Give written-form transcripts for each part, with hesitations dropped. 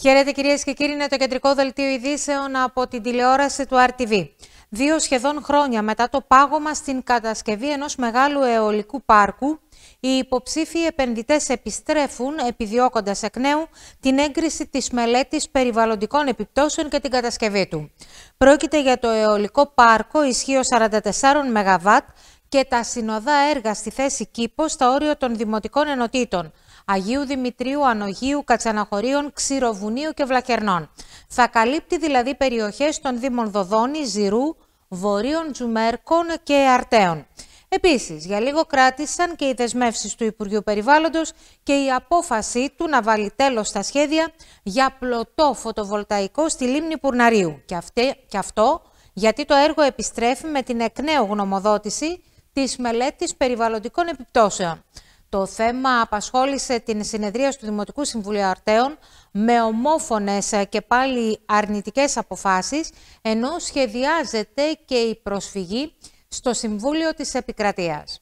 Χαίρετε κυρίες και κύριοι, είναι το κεντρικό δελτίο ειδήσεων από την τηλεόραση του RTV. 2 σχεδόν χρόνια μετά το πάγωμα στην κατασκευή ενός μεγάλου αιωλικού πάρκου, οι υποψήφιοι επενδυτές επιστρέφουν επιδιώκοντας εκ νέου την έγκριση της μελέτης περιβαλλοντικών επιπτώσεων και την κατασκευή του. Πρόκειται για το αιωλικό πάρκο ισχύως 44 ΜΒ και τα συνοδά έργα στη θέση Κήπο στα όρια των δημοτικών ενωτήτων Αγίου Δημητρίου, Ανογείου, Κατσαναχωρίων, Ξηροβουνίου και Βλακερνών. Θα καλύπτει δηλαδή περιοχές των δήμων Δοδόνη, Ζηρού, Βορείων, Τζουμέρκων και Αρτέων. Επίσης, για λίγο κράτησαν και οι δεσμεύσεις του Υπουργείου Περιβάλλοντος και η απόφαση του να βάλει τέλος στα σχέδια για πλωτό φωτοβολταϊκό στη λίμνη Πουρναρίου. Και αυτό γιατί το έργο επιστρέφει με την εκ νέου γνωμοδότηση της μελέτης περιβαλλοντικών επιπτώσεων. Το θέμα απασχόλησε την συνεδρίαση του Δημοτικού Συμβουλίου Αρτέων με ομόφωνες και πάλι αρνητικές αποφάσεις, ενώ σχεδιάζεται και η προσφυγή στο Συμβούλιο της Επικρατείας.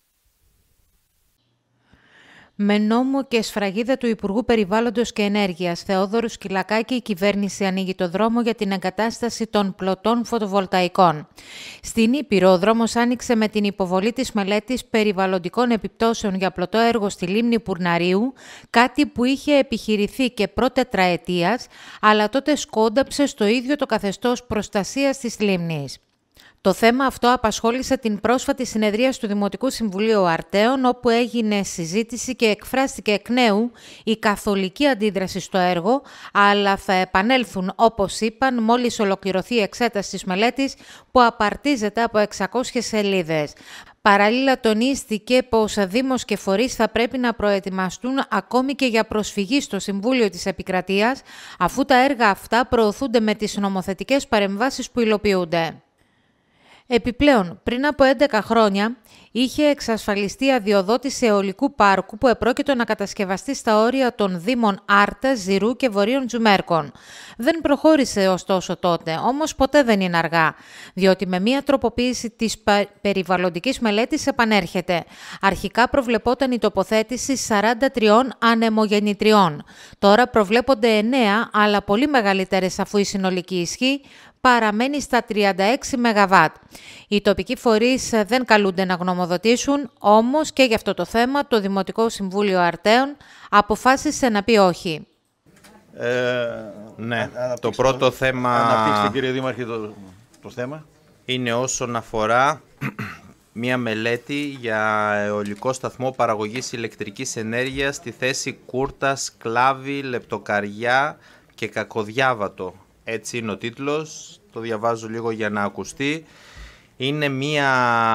Με νόμο και σφραγίδα του Υπουργού Περιβάλλοντος και Ενέργειας Θεόδωρου Σκυλακάκη, η κυβέρνηση ανοίγει το δρόμο για την εγκατάσταση των πλωτών φωτοβολταϊκών. Στην Ήπειρο, ο δρόμος άνοιξε με την υποβολή της μελέτης περιβαλλοντικών επιπτώσεων για πλωτό έργο στη λίμνη Πουρναρίου, κάτι που είχε επιχειρηθεί και προτετραετίας, αλλά τότε σκόνταψε στο ίδιο το καθεστώς προστασίας της λίμνης. Το θέμα αυτό απασχόλησε την πρόσφατη συνεδρίαση του Δημοτικού Συμβουλίου Αρτέων, όπου έγινε συζήτηση και εκφράστηκε εκ νέου η καθολική αντίδραση στο έργο, αλλά θα επανέλθουν, όπως είπαν, μόλις ολοκληρωθεί η εξέταση της μελέτης, που απαρτίζεται από 600 σελίδες. Παράλληλα, τονίστηκε πως Δήμος και φορείς θα πρέπει να προετοιμαστούν ακόμη και για προσφυγή στο Συμβούλιο της Επικρατείας, αφού τα έργα αυτά προωθούνται με τις νομοθετικές παρεμβάσεις που υλοποιούνται. Επιπλέον, πριν από 11 χρόνια, είχε εξασφαλιστεί αδειοδότηση αιωλικού πάρκου που επρόκειτο να κατασκευαστεί στα όρια των Δήμων Άρτα, Ζηρού και Βορείων Τζουμέρκων. Δεν προχώρησε ωστόσο τότε, όμως ποτέ δεν είναι αργά, διότι με μία τροποποίηση της περιβαλλοντικής μελέτης επανέρχεται. Αρχικά προβλεπόταν η τοποθέτηση 43 ανεμογεννητριών. Τώρα προβλέπονται 9, αλλά πολύ μεγαλύτερες αφού η συνολική ισχύ παραμένει στα 36 ΜΒ. Οι τοπικοί φορείς δεν καλούνται να γνωμοδοτήσουν, όμως και για αυτό το θέμα το Δημοτικό Συμβούλιο Αρτέων αποφάσισε να πει όχι. Ναι, το πρώτο θέμα... Αναπτύξτε, κύριε Δήμαρχε, το θέμα. Είναι όσον αφορά μία μελέτη για αιωλικό σταθμό παραγωγής ηλεκτρικής ενέργειας στη θέση Κούρτας, Κλάβη, Λεπτοκαριά και Κακοδιάβατο. Έτσι είναι ο τίτλος, το διαβάζω λίγο για να ακουστεί. Είναι μία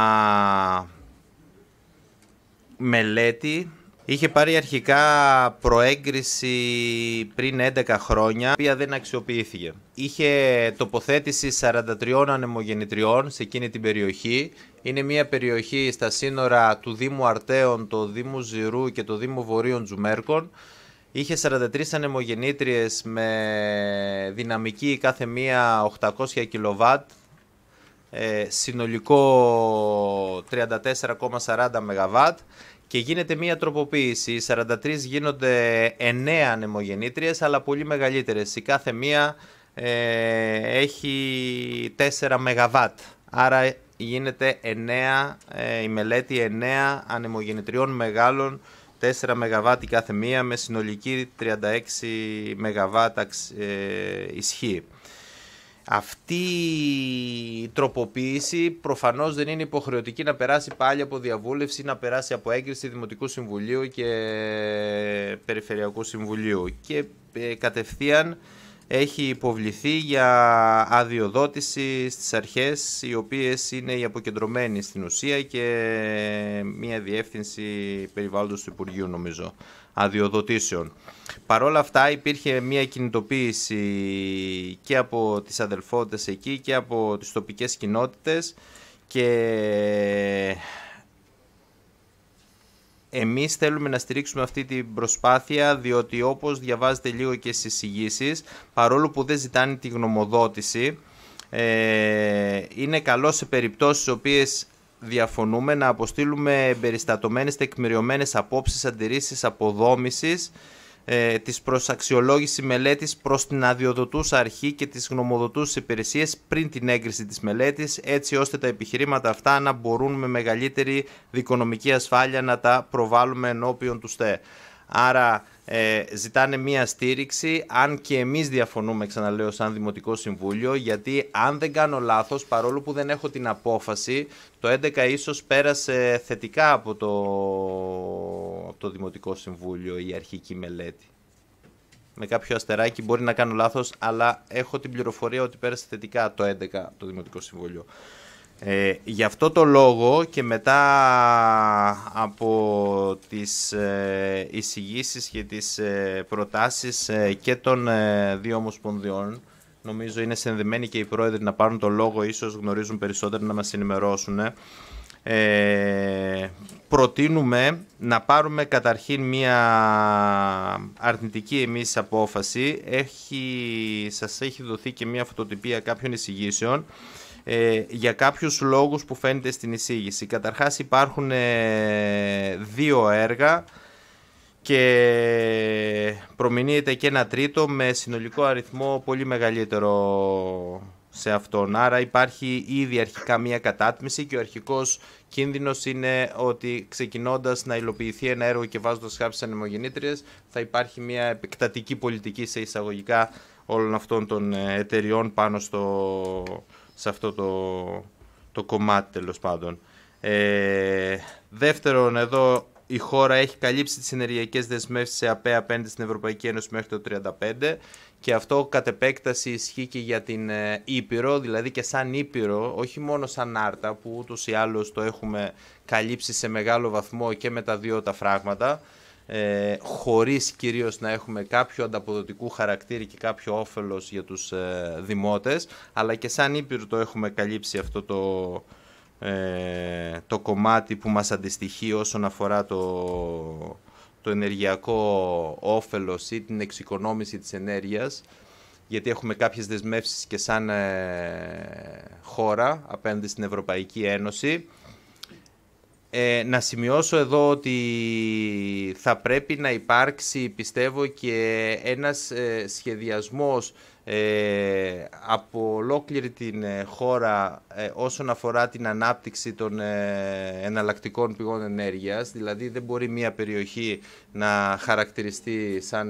μελέτη, είχε πάρει αρχικά προέγκριση πριν 11 χρόνια, η οποία δεν αξιοποιήθηκε. Είχε τοποθέτηση 43 ανεμογεννητριών σε εκείνη την περιοχή. Είναι μία περιοχή στα σύνορα του Δήμου Αρτέων, του Δήμου Ζηρού και του Δήμου Βορείων Τζουμέρκων. Είχε 43 ανεμογεννήτριες με δυναμική κάθε μία 800 κιλοβάτ, συνολικό 34,40 ΜΒ και γίνεται μία τροποποίηση. Οι 43 γίνονται 9 ανεμογεννήτριες, αλλά πολύ μεγαλύτερες. Η κάθε μία έχει 4 ΜΒ, άρα γίνεται 9, η μελέτη 9 ανεμογεννητριών μεγάλων, 4 ΜΒ κάθε μία με συνολική 36 ΜΒ ισχύ. Αυτή η τροποποίηση προφανώς δεν είναι υποχρεωτική να περάσει πάλι από διαβούλευση, να περάσει από έγκριση Δημοτικού Συμβουλίου και Περιφερειακού Συμβουλίου και κατευθείαν έχει υποβληθεί για αδειοδότηση στις αρχές, οι οποίες είναι οι αποκεντρωμένοι στην ουσία και μια διεύθυνση περιβάλλοντος του Υπουργείου, νομίζω, αδειοδοτήσεων. Παρ' όλα αυτά υπήρχε μια κινητοποίηση και από τις αδελφότητες εκεί και από τις τοπικές κοινότητες και εμείς θέλουμε να στηρίξουμε αυτή την προσπάθεια, διότι όπως διαβάζετε λίγο και στις εισηγήσεις, παρόλο που δεν ζητάνε τη γνωμοδότηση, είναι καλό σε περιπτώσεις στις οποίες διαφωνούμε να αποστείλουμε εμπεριστατωμένες τεκμηριωμένες απόψεις, αντιρρήσεις, αποδόμησης της προσαξιολόγηση μελέτης προς την αδειοδοτούσα αρχή και τις γνωμοδοτούσες υπηρεσίες πριν την έγκριση της μελέτης, έτσι ώστε τα επιχειρήματα αυτά να μπορούν με μεγαλύτερη δικονομική ασφάλεια να τα προβάλλουμε ενώπιον του ΣΤΕ. Άρα ζητάνε μία στήριξη, αν και εμείς διαφωνούμε, ξαναλέω, σαν Δημοτικό Συμβούλιο, γιατί αν δεν κάνω λάθος, παρόλο που δεν έχω την απόφαση, το 11 ίσως πέρασε θετικά από το Δημοτικό Συμβούλιο η αρχική μελέτη. Με κάποιο αστεράκι, μπορεί να κάνω λάθος, αλλά έχω την πληροφορία ότι πέρασε θετικά το 11 το Δημοτικό Συμβούλιο. Γι' αυτό το λόγο και μετά από τις εισηγήσεις και τις προτάσεις και των δύο ομοσπονδιών, νομίζω είναι συνδεμένοι και οι πρόεδροι να πάρουν το λόγο, ίσως γνωρίζουν περισσότερο να μας ενημερώσουν, προτείνουμε να πάρουμε καταρχήν μια αρνητική εμείς απόφαση. Σας έχει δοθεί και μια φωτοτυπία κάποιων εισηγήσεων για κάποιους λόγους που φαίνεται στην εισήγηση. Καταρχάς υπάρχουν δύο έργα και προμηνύεται και ένα τρίτο με συνολικό αριθμό πολύ μεγαλύτερο σε αυτόν. Άρα υπάρχει ήδη αρχικά μια κατάτμιση και ο αρχικός κίνδυνος είναι ότι ξεκινώντας να υλοποιηθεί ένα έργο και βάζοντας κάποιες ανεμογεννήτριες θα υπάρχει μια επεκτατική πολιτική σε εισαγωγικά όλων αυτών των εταιριών πάνω σε αυτό το κομμάτι, τέλος πάντων. Δεύτερον, εδώ η χώρα έχει καλύψει τις ενεργειακές δεσμεύσεις σε ΑΠΕ απέναντι στην Ευρωπαϊκή Ένωση μέχρι το 2035 και αυτό κατ' επέκταση ισχύει και για την Ήπειρο, δηλαδή και σαν Ήπειρο, όχι μόνο σαν Άρτα που ούτως ή άλλως το έχουμε καλύψει σε μεγάλο βαθμό και με τα δύο τα φράγματα, χωρίς κυρίως να έχουμε κάποιο ανταποδοτικού χαρακτήρα και κάποιο όφελος για τους δημότες, αλλά και σαν Ήπειρο το έχουμε καλύψει αυτό το κομμάτι που μας αντιστοιχεί όσον αφορά το ενεργειακό όφελος ή την εξοικονόμηση της ενέργειας, γιατί έχουμε κάποιες δεσμεύσεις και σαν χώρα απέναντι στην Ευρωπαϊκή Ένωση. Να σημειώσω εδώ ότι θα πρέπει να υπάρξει, πιστεύω, και ένας σχεδιασμός από ολόκληρη την χώρα όσον αφορά την ανάπτυξη των εναλλακτικών πηγών ενέργειας. Δηλαδή δεν μπορεί μια περιοχή να χαρακτηριστεί σαν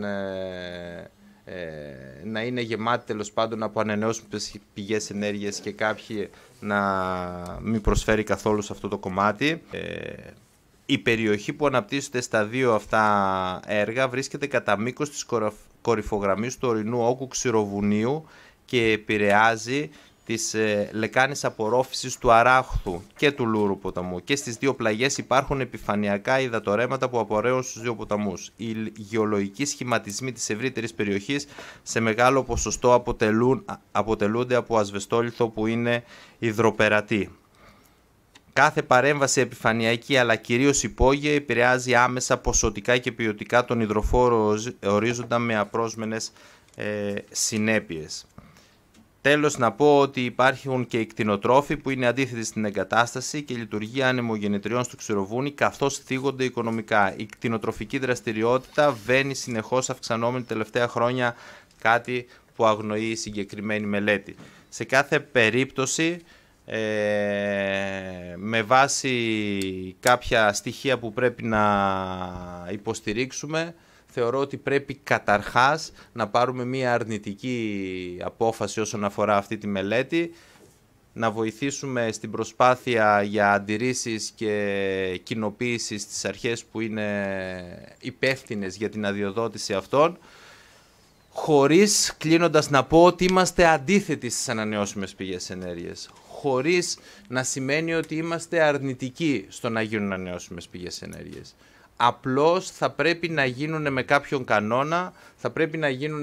να είναι γεμάτη τέλος πάντων από ανανεώσιμες πηγές ενέργειας και κάποιοι να μην προσφέρει καθόλου σε αυτό το κομμάτι. Η περιοχή που αναπτύσσεται στα δύο αυτά έργα βρίσκεται κατά μήκος της κορυφογραμμής του ορεινού όγκου Ξηροβουνίου και επηρεάζει τις λεκάνες απορρόφησης του Αράχθου και του Λούρου ποταμού. Και στις δύο πλαγιές υπάρχουν επιφανειακά υδατορρέματα που απορρέουν στους δύο ποταμούς. Οι γεωλογικοί σχηματισμοί της ευρύτερης περιοχής σε μεγάλο ποσοστό αποτελούνται από ασβεστόλιθο που είναι υδροπερατή. Κάθε παρέμβαση επιφανειακή αλλά κυρίως υπόγεια επηρεάζει άμεσα ποσοτικά και ποιοτικά τον υδροφόρο ορίζοντα με απρόσμενες συνέπειες. Τέλος, να πω ότι υπάρχουν και οι κτηνοτρόφοι που είναι αντίθετοι στην εγκατάσταση και λειτουργία ανεμογεννητριών στο Ξηροβούνι, καθώς θίγονται οικονομικά. Η κτηνοτροφική δραστηριότητα βαίνει συνεχώς αυξανόμενη τελευταία χρόνια, κάτι που αγνοεί η συγκεκριμένη μελέτη. Σε κάθε περίπτωση, με βάση κάποια στοιχεία που πρέπει να υποστηρίξουμε, θεωρώ ότι πρέπει καταρχάς να πάρουμε μία αρνητική απόφαση όσον αφορά αυτή τη μελέτη, να βοηθήσουμε στην προσπάθεια για αντιρρήσεις και κοινοποίηση στις αρχές που είναι υπεύθυνες για την αδειοδότηση αυτών, χωρίς, κλείνοντας, να πω ότι είμαστε αντίθετοι στις ανανεώσιμες πηγές ενέργειας, χωρίς να σημαίνει ότι είμαστε αρνητικοί στο να γίνουν ανανεώσιμες πηγές ενέργειας. Απλώς θα πρέπει να γίνουν με κάποιον κανόνα, θα πρέπει να γίνουν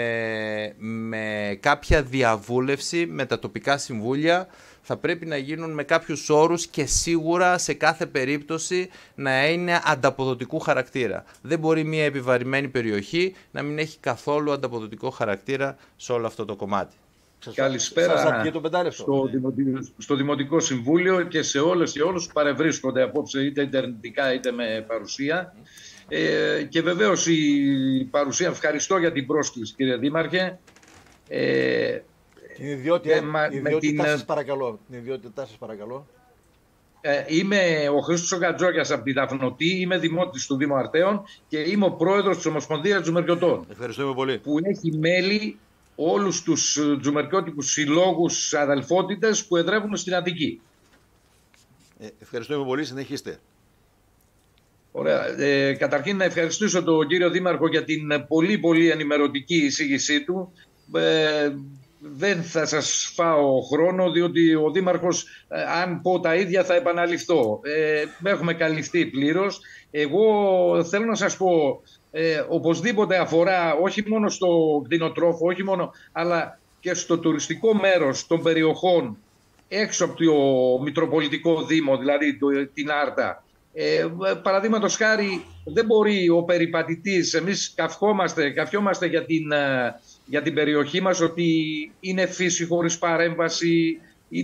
με κάποια διαβούλευση με τα τοπικά συμβούλια, θα πρέπει να γίνουν με κάποιους όρους και σίγουρα σε κάθε περίπτωση να είναι ανταποδοτικού χαρακτήρα. Δεν μπορεί μια επιβαρημένη περιοχή να μην έχει καθόλου ανταποδοτικό χαρακτήρα σε όλο αυτό το κομμάτι. Καλησπέρα στο Δημοτικό Συμβούλιο και σε όλες και όλους που παρευρίσκονται απόψε είτε ιντερνετικά είτε με παρουσία. Και βεβαίως η παρουσία, ευχαριστώ για την πρόσκληση κύριε Δήμαρχε. Την ιδιότητά σας παρακαλώ. Είμαι ο Χρήστος ο Γκατζόκιας από τη Δαφνωτή, είμαι δημότης του Δήμου Αρτέων και είμαι ο πρόεδρος της Ομοσπονδίας Τζουμερκιωτών. Ευχαριστούμε πολύ. Που έχει μέλη όλους τους τζουμερκιώτικους συλλόγους, αδελφότητες που εδρεύουν στην Αττική. Ευχαριστούμε πολύ, συνεχίστε. Ωραία. Καταρχήν να ευχαριστήσω τον κύριο Δήμαρχο για την πολύ ενημερωτική εισήγησή του. Δεν θα σας φάω χρόνο, διότι ο Δήμαρχος, αν πω τα ίδια, θα επαναληφθώ. Έχουμε καλυφθεί πλήρως. Εγώ θέλω να σας πω, οπωσδήποτε αφορά όχι μόνο στο κτηνοτρόφο, αλλά και στο τουριστικό μέρος των περιοχών έξω από το Μητροπολιτικό Δήμο, δηλαδή την Άρτα. Παραδείγματος χάρη, δεν μπορεί ο περιπατητής, εμείς καυχόμαστε για την περιοχή μας ότι είναι φύση χωρίς παρέμβαση,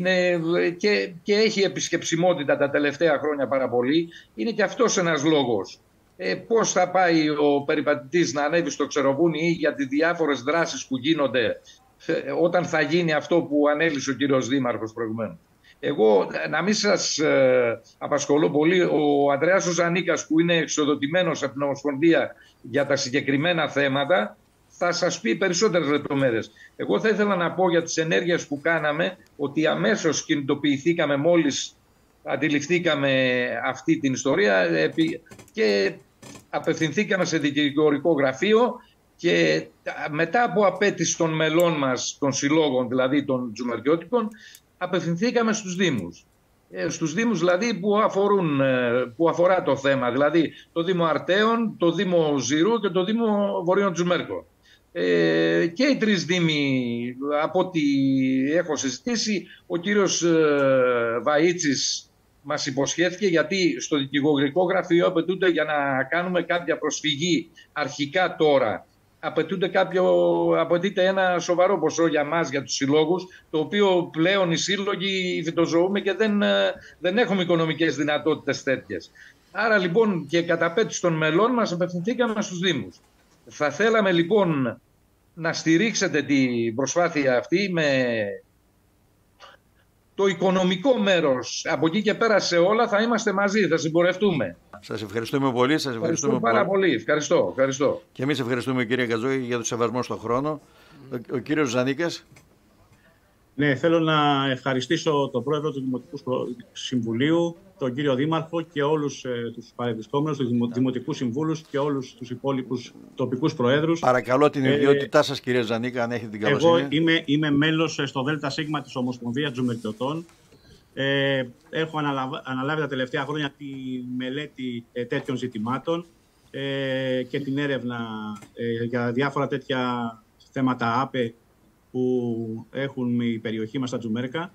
και έχει επισκεψιμότητα τα τελευταία χρόνια πάρα πολύ. Είναι και αυτός ένας λόγος. Πώς θα πάει ο περιπατητής να ανέβει στο Ξεροβούνι ή για τις διάφορες δράσεις που γίνονται όταν θα γίνει αυτό που ανέλησε ο κύριος Δήμαρχος προηγουμένως. Εγώ, να μην σας απασχολώ πολύ, ο Ανδρέας ο Ζανίκας, που είναι εξοδοτημένος από την Ομοσπονδία για τα συγκεκριμένα θέματα, θα σας πει περισσότερες λεπτομέρειες. Εγώ θα ήθελα να πω για τις ενέργειες που κάναμε, ότι αμέσως κινητοποιηθήκαμε μόλις αντιληφθήκαμε αυτή την ιστορία και απευθυνθήκαμε σε δικηγορικό γραφείο και μετά από απέτηση των μελών μας, των συλλόγων δηλαδή των τζουμερκιώτικων, απευθυνθήκαμε στους Δήμους. Στους Δήμους δηλαδή που αφορά το θέμα, δηλαδή το Δήμο Αρτέων, το Δήμο Ζηρού και το Δήμο Βορείων Τζουμέρκων. Και οι τρεις Δήμοι, από ό,τι έχω συζητήσει, ο κύριος Βαΐτσης μας υποσχέθηκε, γιατί στο δικηγορικό γραφείο απαιτούνται, για να κάνουμε κάποια προσφυγή αρχικά τώρα, απαιτείται ένα σοβαρό ποσό για μας, για τους συλλόγους, το οποίο πλέον οι σύλλογοι φυτοζωούμε και δεν έχουμε οικονομικές δυνατότητες τέτοιες. Άρα λοιπόν και κατά απέτηση των μελών μας απευθυνθήκαμε στους Δήμους. Θα θέλαμε λοιπόν να στηρίξετε την προσπάθεια αυτή με το οικονομικό μέρος. Από εκεί και πέρα σε όλα θα είμαστε μαζί, θα συμπορευτούμε. Σας ευχαριστούμε πολύ. Σας ευχαριστούμε πάρα πολύ. Ευχαριστώ. Και εμείς ευχαριστούμε κύριε Γκατζόκη για το σεβασμό στον χρόνο. Ο κύριος Ζανίκας. Ναι, θέλω να ευχαριστήσω τον πρόεδρο του Δημοτικού Συμβουλίου, τον κύριο Δήμαρχο και όλους τους παρευρισκόμενους, τους Δημοτικούς Συμβούλους και όλους τους υπόλοιπους τοπικούς προέδρους. Παρακαλώ την ιδιότητά σας κύριε Ζανίκα, αν έχετε την καλοσύνη. Εγώ είμαι μέλος στο ΔΣ της Ομοσπονδίας Τζουμερκιωτών. Έχω αναλάβει τα τελευταία χρόνια τη μελέτη τέτοιων ζητημάτων και την έρευνα για διάφορα τέτοια θέματα ΑΠΕ που έχουν η περιοχή μας στα Τζουμέρκα,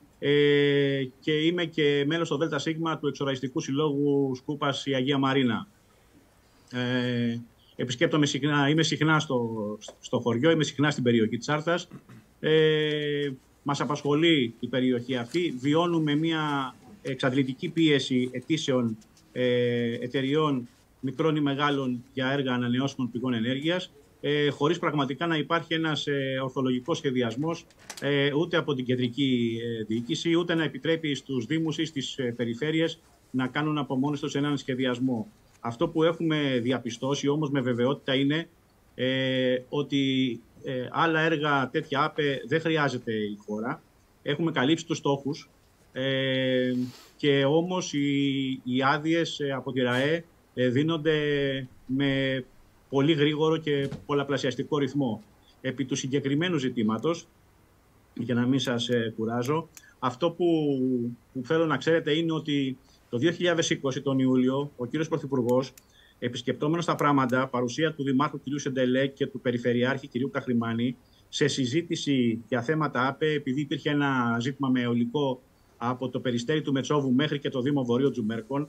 και είμαι και μέλος στο ΔΣ του Εξοραϊστικού Συλλόγου Σκούπας η Αγία Μαρίνα. Επισκέπτομαι συχνά, είμαι συχνά στο χωριό, είμαι συχνά στην περιοχή της Άρτας. Μας απασχολεί η περιοχή αυτή, βιώνουμε μια εξαντλητική πίεση αιτήσεων εταιριών μικρών ή μεγάλων για έργα ανανεώσιμων πηγών ενέργειας, χωρίς πραγματικά να υπάρχει ένας ορθολογικός σχεδιασμός ούτε από την κεντρική διοίκηση, ούτε να επιτρέπει στους Δήμους ή στις περιφέρειες να κάνουν από μόνοι τους έναν σχεδιασμό. Αυτό που έχουμε διαπιστώσει όμως με βεβαιότητα είναι ότι άλλα έργα τέτοια ΑΠΕ δεν χρειάζεται η χώρα. Έχουμε καλύψει τους στόχους και όμως οι άδειες από τη ΡΑΕ δίνονται με πολύ γρήγορο και πολλαπλασιαστικό ρυθμό. Επί του συγκεκριμένου ζητήματος, για να μην σας κουράζω, αυτό που θέλω να ξέρετε είναι ότι το 2020, τον Ιούλιο, ο κύριος Πρωθυπουργός, επισκεπτόμενος τα πράγματα, παρουσία του Δημάρχου κ. Σεντελέ και του Περιφερειάρχη κ. Καχρημάνη, σε συζήτηση για θέματα ΑΠΕ, επειδή υπήρχε ένα ζήτημα με αιωλικό από το Περιστέρι του Μετσόβου μέχρι και το Δήμο Βορείων Τζουμέρκων,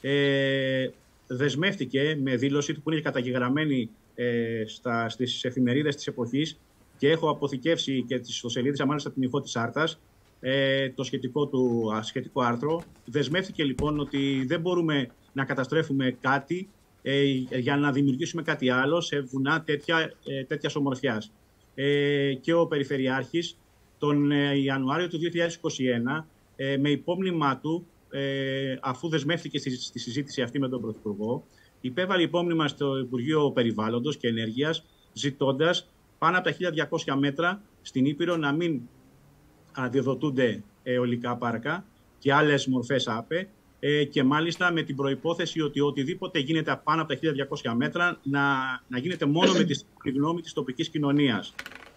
δεσμεύτηκε με δήλωση που είναι καταγεγραμμένη στις εφημερίδες της εποχής και έχω αποθηκεύσει και στις ιστοσελίδες, μάλιστα την Ηχό της Άρτας, το σχετικό άρθρο. Δεσμεύτηκε λοιπόν ότι δεν μπορούμε να καταστρέφουμε κάτι για να δημιουργήσουμε κάτι άλλο σε βουνά τέτοιας ομορφιάς. Και ο Περιφερειάρχης τον Ιανουάριο του 2021 με υπόμνημά του, αφού δεσμεύτηκε στη συζήτηση αυτή με τον Πρωθυπουργό, υπέβαλε υπόμνημα στο Υπουργείο Περιβάλλοντος και Ενέργειας, ζητώντας πάνω από τα 1.200 μέτρα στην Ήπειρο να μην αδειοδοτούνται αιωλικά πάρκα και άλλες μορφές ΑΠΕ, και μάλιστα με την προϋπόθεση ότι οτιδήποτε γίνεται πάνω από τα 1.200 μέτρα να γίνεται μόνο με τη γνώμη της τοπικής κοινωνίας.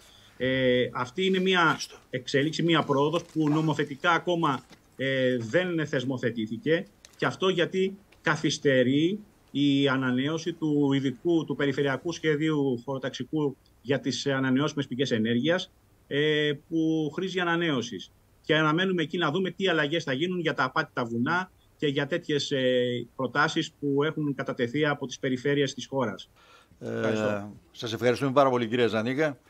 Αυτή είναι μια εξέλιξη, μια πρόοδος που νομοθετικά ακόμα δεν θεσμοθετήθηκε, και αυτό γιατί καθυστερεί η ανανέωση του περιφερειακού σχεδίου χωροταξικού για τις ανανεώσιμες πηγές ενέργειας, που χρήζει ανανέωσης. Και αναμένουμε εκεί να δούμε τι αλλαγές θα γίνουν για τα απάτητα βουνά και για τέτοιες προτάσεις που έχουν κατατεθεί από τις περιφέρειες της χώρας. Σας ευχαριστούμε πάρα πολύ, κύριε Ζανίκα.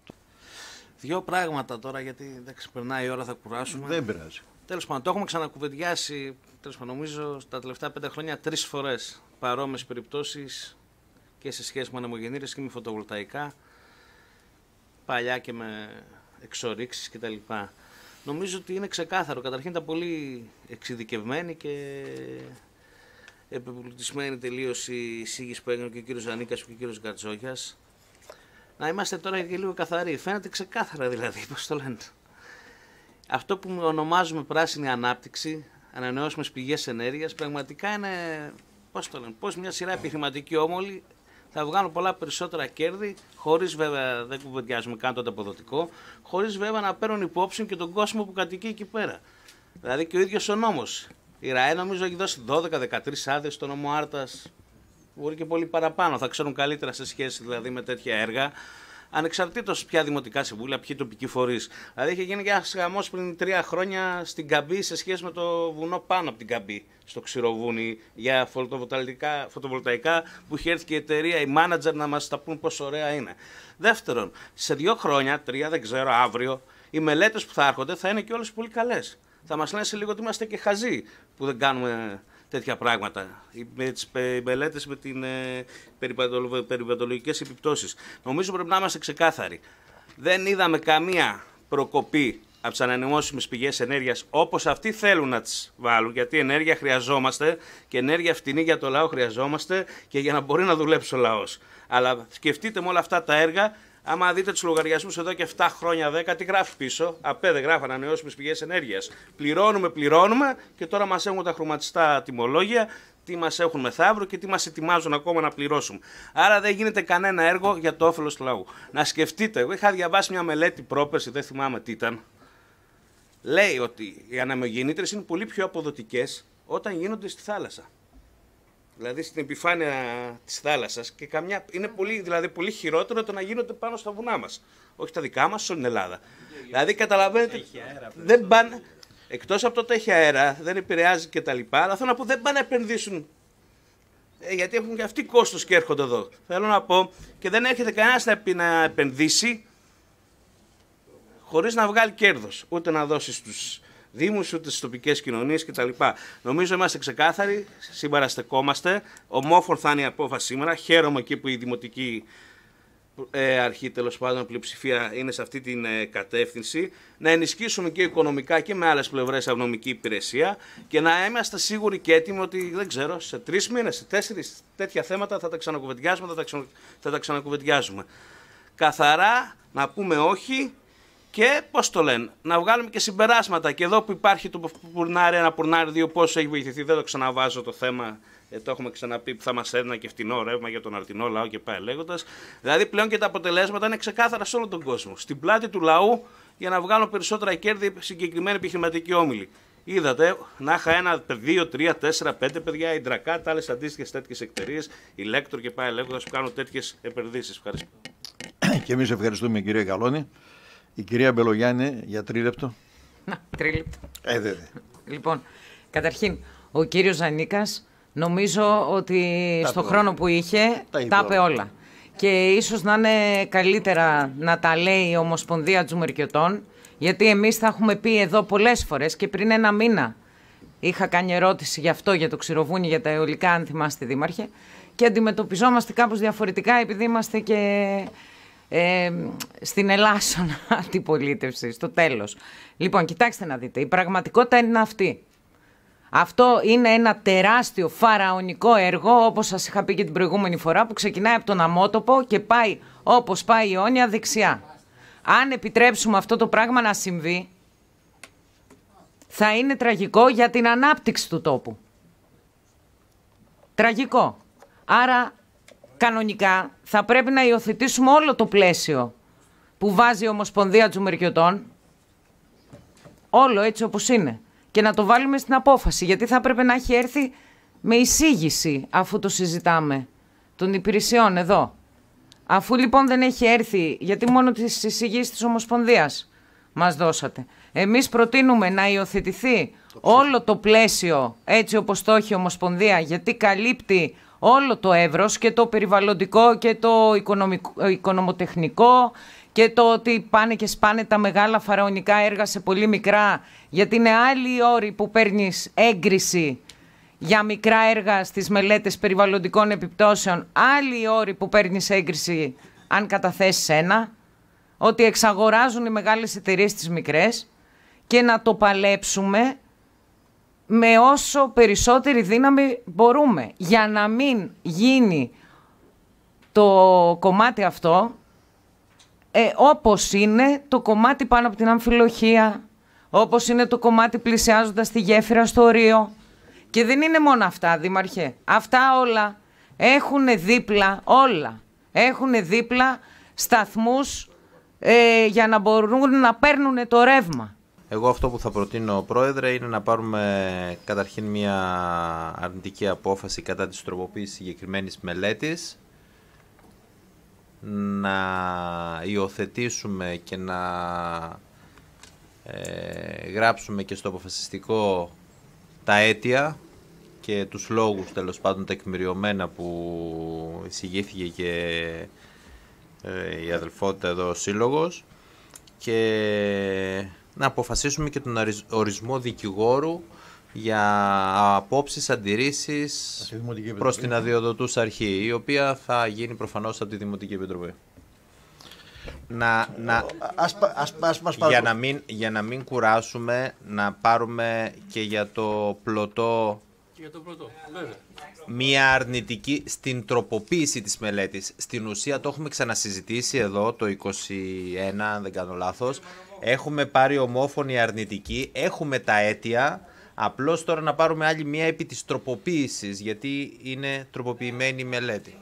Δύο πράγματα τώρα, γιατί δεν ξεπερνάει η ώρα, θα κουράσουμε. Δεν πειράζει. Τέλος πάντων, το έχουμε ξανακουβεντιάσει, νομίζω, τα τελευταία 5 χρόνια 3 φορές παρόμοιες περιπτώσεις και σε σχέση με ανεμογεννήτρες και με φωτοβολταϊκά, παλιά και με εξορίξεις κτλ. Νομίζω ότι είναι ξεκάθαρο. Καταρχήν ήταν πολύ εξειδικευμένη και επιπλουτισμένη τελείως η εισήγηση που έγινε και ο κύριος Ζανίκας και ο κύριος Γκατζόγιας. Να είμαστε τώρα και λίγο καθαροί. Φαίνεται ξεκάθαρα δηλαδή, πώς το λένε. Αυτό που ονομάζουμε πράσινη ανάπτυξη, ανανεώσιμες πηγές ενέργειας, πραγματικά είναι, πώς το λένε, πώς μια σειρά επιχειρηματικοί όμολοι θα βγάλουν πολλά περισσότερα κέρδη, χωρίς βέβαια, δεν κουβεντιάζουμε καν το ανταποδοτικό, χωρίς βέβαια να παίρνουν υπόψη και τον κόσμο που κατοικεί εκεί πέρα. Δηλαδή και ο ίδιος ο νόμος. Η ΡΑΕ νομίζω έχει δώσει 12-13 άδειες στο νόμο Άρτας, μπορεί και πολύ παραπάνω, θα ξέρουν καλύτερα σε σχέση δηλαδή με τέτοια έργα. Ανεξαρτήτως ποια δημοτικά συμβούλια, ποιοι τοπικοί φορείς. Δηλαδή είχε γίνει ένα χαμός πριν 3 χρόνια στην Καμπή σε σχέση με το βουνό πάνω από την Καμπή, στο Ξηροβούνι, για φωτοβολταϊκά, που είχε έρθει και η εταιρεία, οι μάνατζερ να μας τα πούν πόσο ωραία είναι. Δεύτερον, σε 2 χρόνια, 3, δεν ξέρω, αύριο, οι μελέτες που θα έρχονται θα είναι και όλες πολύ καλές. Θα μας λένε σε λίγο ότι είμαστε και χαζοί που δεν κάνουμε τέτοια πράγματα, με τις μελέτες με την περιβαλλοντολογικές επιπτώσεις. Νομίζω πρέπει να είμαστε ξεκάθαροι. Δεν είδαμε καμία προκοπή από τις ανανεώσιμες πηγές ενέργειας όπως αυτοί θέλουν να τις βάλουν, γιατί ενέργεια χρειαζόμαστε και ενέργεια φτηνή για το λαό χρειαζόμαστε και για να μπορεί να δουλέψει ο λαός. Αλλά σκεφτείτε με όλα αυτά τα έργα. Άμα δείτε τους λογαριασμούς εδώ και 7 χρόνια, 10, τι γράφει πίσω? ΑΠΕ δεν γράφει, ανανεώσιμες πηγές ενέργειας. Πληρώνουμε και τώρα μας έχουν τα χρωματιστά τιμολόγια, τι μας έχουν μεθαύριο και τι μας ετοιμάζουν ακόμα να πληρώσουμε. Άρα δεν γίνεται κανένα έργο για το όφελος του λαού. Να σκεφτείτε, εγώ είχα διαβάσει μια μελέτη πρόπερση, δεν θυμάμαι τι ήταν. Λέει ότι οι ανεμογεννήτρες είναι πολύ πιο αποδοτικές όταν γίνονται στη θάλασσα. Δηλαδή στην επιφάνεια της θάλασσας, και είναι πολύ χειρότερο το να γίνονται πάνω στα βουνά μας. Όχι τα δικά μας, όλη την Ελλάδα. Δηλαδή καταλαβαίνετε, δεν πάνε, εκτός από το ότι έχει αέρα, δεν επηρεάζει και τα λοιπά, αλλά θέλω να πω δεν πάνε να επενδύσουν. Γιατί έχουν και αυτοί κόστος και έρχονται εδώ. Θέλω να πω, και δεν έρχεται κανένας να επενδύσει χωρίς να βγάλει κέρδος, ούτε να δώσει στους δήμους, ούτε στις τοπικές κοινωνίες κτλ. Νομίζω είμαστε ξεκάθαροι, συμπαραστεκόμαστε. Ομόφων θα είναι η απόφαση σήμερα. Χαίρομαι εκεί που η δημοτική αρχή, τέλος πάντων, η πλειοψηφία είναι σε αυτή την κατεύθυνση. Να ενισχύσουμε και οικονομικά και με άλλες πλευρές αυνομική υπηρεσία και να είμαστε σίγουροι και έτοιμοι ότι, δεν ξέρω, σε 3 μήνες, σε 4 τέτοια θέματα θα τα ξανακουβεντιάζουμε, θα τα ξανακουβεντιάζουμε. Καθαρά να πούμε όχι. Και πώς το λένε, να βγάλουμε και συμπεράσματα. Και εδώ που υπάρχει το πουρνάρι 1, πουρνάρι 2, πώς έχει βοηθηθεί, δεν το ξαναβάζω το θέμα. Το έχουμε ξαναπεί που θα μας έδινα και φτηνό ρεύμα για τον αρτινό λαό και πάει λέγοντας. Δηλαδή πλέον και τα αποτελέσματα είναι ξεκάθαρα σε όλο τον κόσμο. Στην πλάτη του λαού για να βγάλουν περισσότερα κέρδη συγκεκριμένοι επιχειρηματικοί όμιλοι. Είδατε, να είχα 1, 2, 3, 4, 5 παιδιά, η Ντρακάτ, άλλες αντίστοιχες τέτοιες εταιρείες, η Λέκτορ και πάει λέγοντας που κάνουν τέτοιες επενδύσεις. Ευχαριστώ. Και εμείς ευχαριστούμε, κυρία Καλώνη. Η κυρία Μπελογιάννη για 3 λεπτό. Να, 3 λεπτό. Βέβαια. Λοιπόν, καταρχήν, ο κύριος Ζανίκας νομίζω ότι στο χρόνο που είχε τα είπε όλα. Και ίσως να είναι καλύτερα να τα λέει η Ομοσπονδία Τζουμερκιωτών, γιατί εμείς θα έχουμε πει εδώ πολλές φορές και πριν 1 μήνα είχα κάνει ερώτηση γι' αυτό, για το Ξηροβούνι, για τα αιωλικά, αν θυμάστε, Δήμαρχε. και αντιμετωπιζόμαστε κάπως διαφορετικά επειδή είμαστε και στην ελάσσονα αντιπολίτευση, στο τέλος. Λοιπόν, κοιτάξτε να δείτε, η πραγματικότητα είναι αυτή. Αυτό είναι ένα τεράστιο φαραωνικό έργο, όπως σας είχα πει και την προηγούμενη φορά, που ξεκινάει από τον αμότοπο και πάει όπως πάει η Ιόνια δεξιά. Αν επιτρέψουμε αυτό το πράγμα να συμβεί, θα είναι τραγικό για την ανάπτυξη του τόπου. Τραγικό. Άρα, κανονικά, θα πρέπει να υιοθετήσουμε όλο το πλαίσιο που βάζει η Ομοσπονδία Τζουμεριωτών, όλο έτσι όπως είναι, και να το βάλουμε στην απόφαση, γιατί θα πρέπει να έχει έρθει με εισήγηση, αφού το συζητάμε, των υπηρεσιών εδώ. Αφού λοιπόν δεν έχει έρθει, γιατί μόνο τις εισηγήσεις της Ομοσπονδίας μας δώσατε. Εμείς προτείνουμε να υιοθετηθεί όλο το πλαίσιο έτσι όπως το έχει η Ομοσπονδία, γιατί καλύπτει όλο το εύρος, και το περιβαλλοντικό και το οικονομοτεχνικό, και το ότι πάνε και σπάνε τα μεγάλα φαραωνικά έργα σε πολύ μικρά, γιατί είναι άλλοι οι όροι που παίρνεις έγκριση για μικρά έργα στις μελέτες περιβαλλοντικών επιπτώσεων, άλλοι οι όροι που παίρνεις έγκριση αν καταθέσεις ένα, ότι εξαγοράζουν οι μεγάλες εταιρείες τις μικρές, και να το παλέψουμε με όσο περισσότερη δύναμη μπορούμε, για να μην γίνει το κομμάτι αυτό όπως είναι το κομμάτι πάνω από την Αμφιλοχία, όπως είναι το κομμάτι πλησιάζοντας τη γέφυρα στο Ρίο. Και δεν είναι μόνο αυτά, Δήμαρχε. Αυτά όλα έχουν δίπλα, έχουν δίπλα σταθμούς για να μπορούν να παίρνουν το ρεύμα. Εγώ αυτό που θα προτείνω, Πρόεδρε, είναι να πάρουμε καταρχήν μια αρνητική απόφαση κατά της τροποποίησης συγκεκριμένης μελέτης, να υιοθετήσουμε και να γράψουμε και στο αποφασιστικό τα αίτια και τους λόγους, τέλος πάντων τεκμηριωμένα, που εισηγήθηκε και η αδελφότητα εδώ, ο Σύλλογος, και να αποφασίσουμε και τον ορισμό δικηγόρου για απόψεις, αντιρρήσεις προς την αδειοδοτούσα αρχή, η οποία θα γίνει προφανώς από τη Δημοτική Επιτροπή. Για να μην κουράσουμε, να πάρουμε και για το πλωτό μία αρνητική στην τροποποίηση της μελέτης. Στην ουσία το έχουμε ξανασυζητήσει εδώ το 21, αν δεν κάνω λάθος. Έχουμε πάρει ομόφωνη αρνητική, έχουμε τα αίτια. Απλώς τώρα να πάρουμε άλλη μία επί της τροποποίησης, γιατί είναι τροποποιημένη η μελέτη.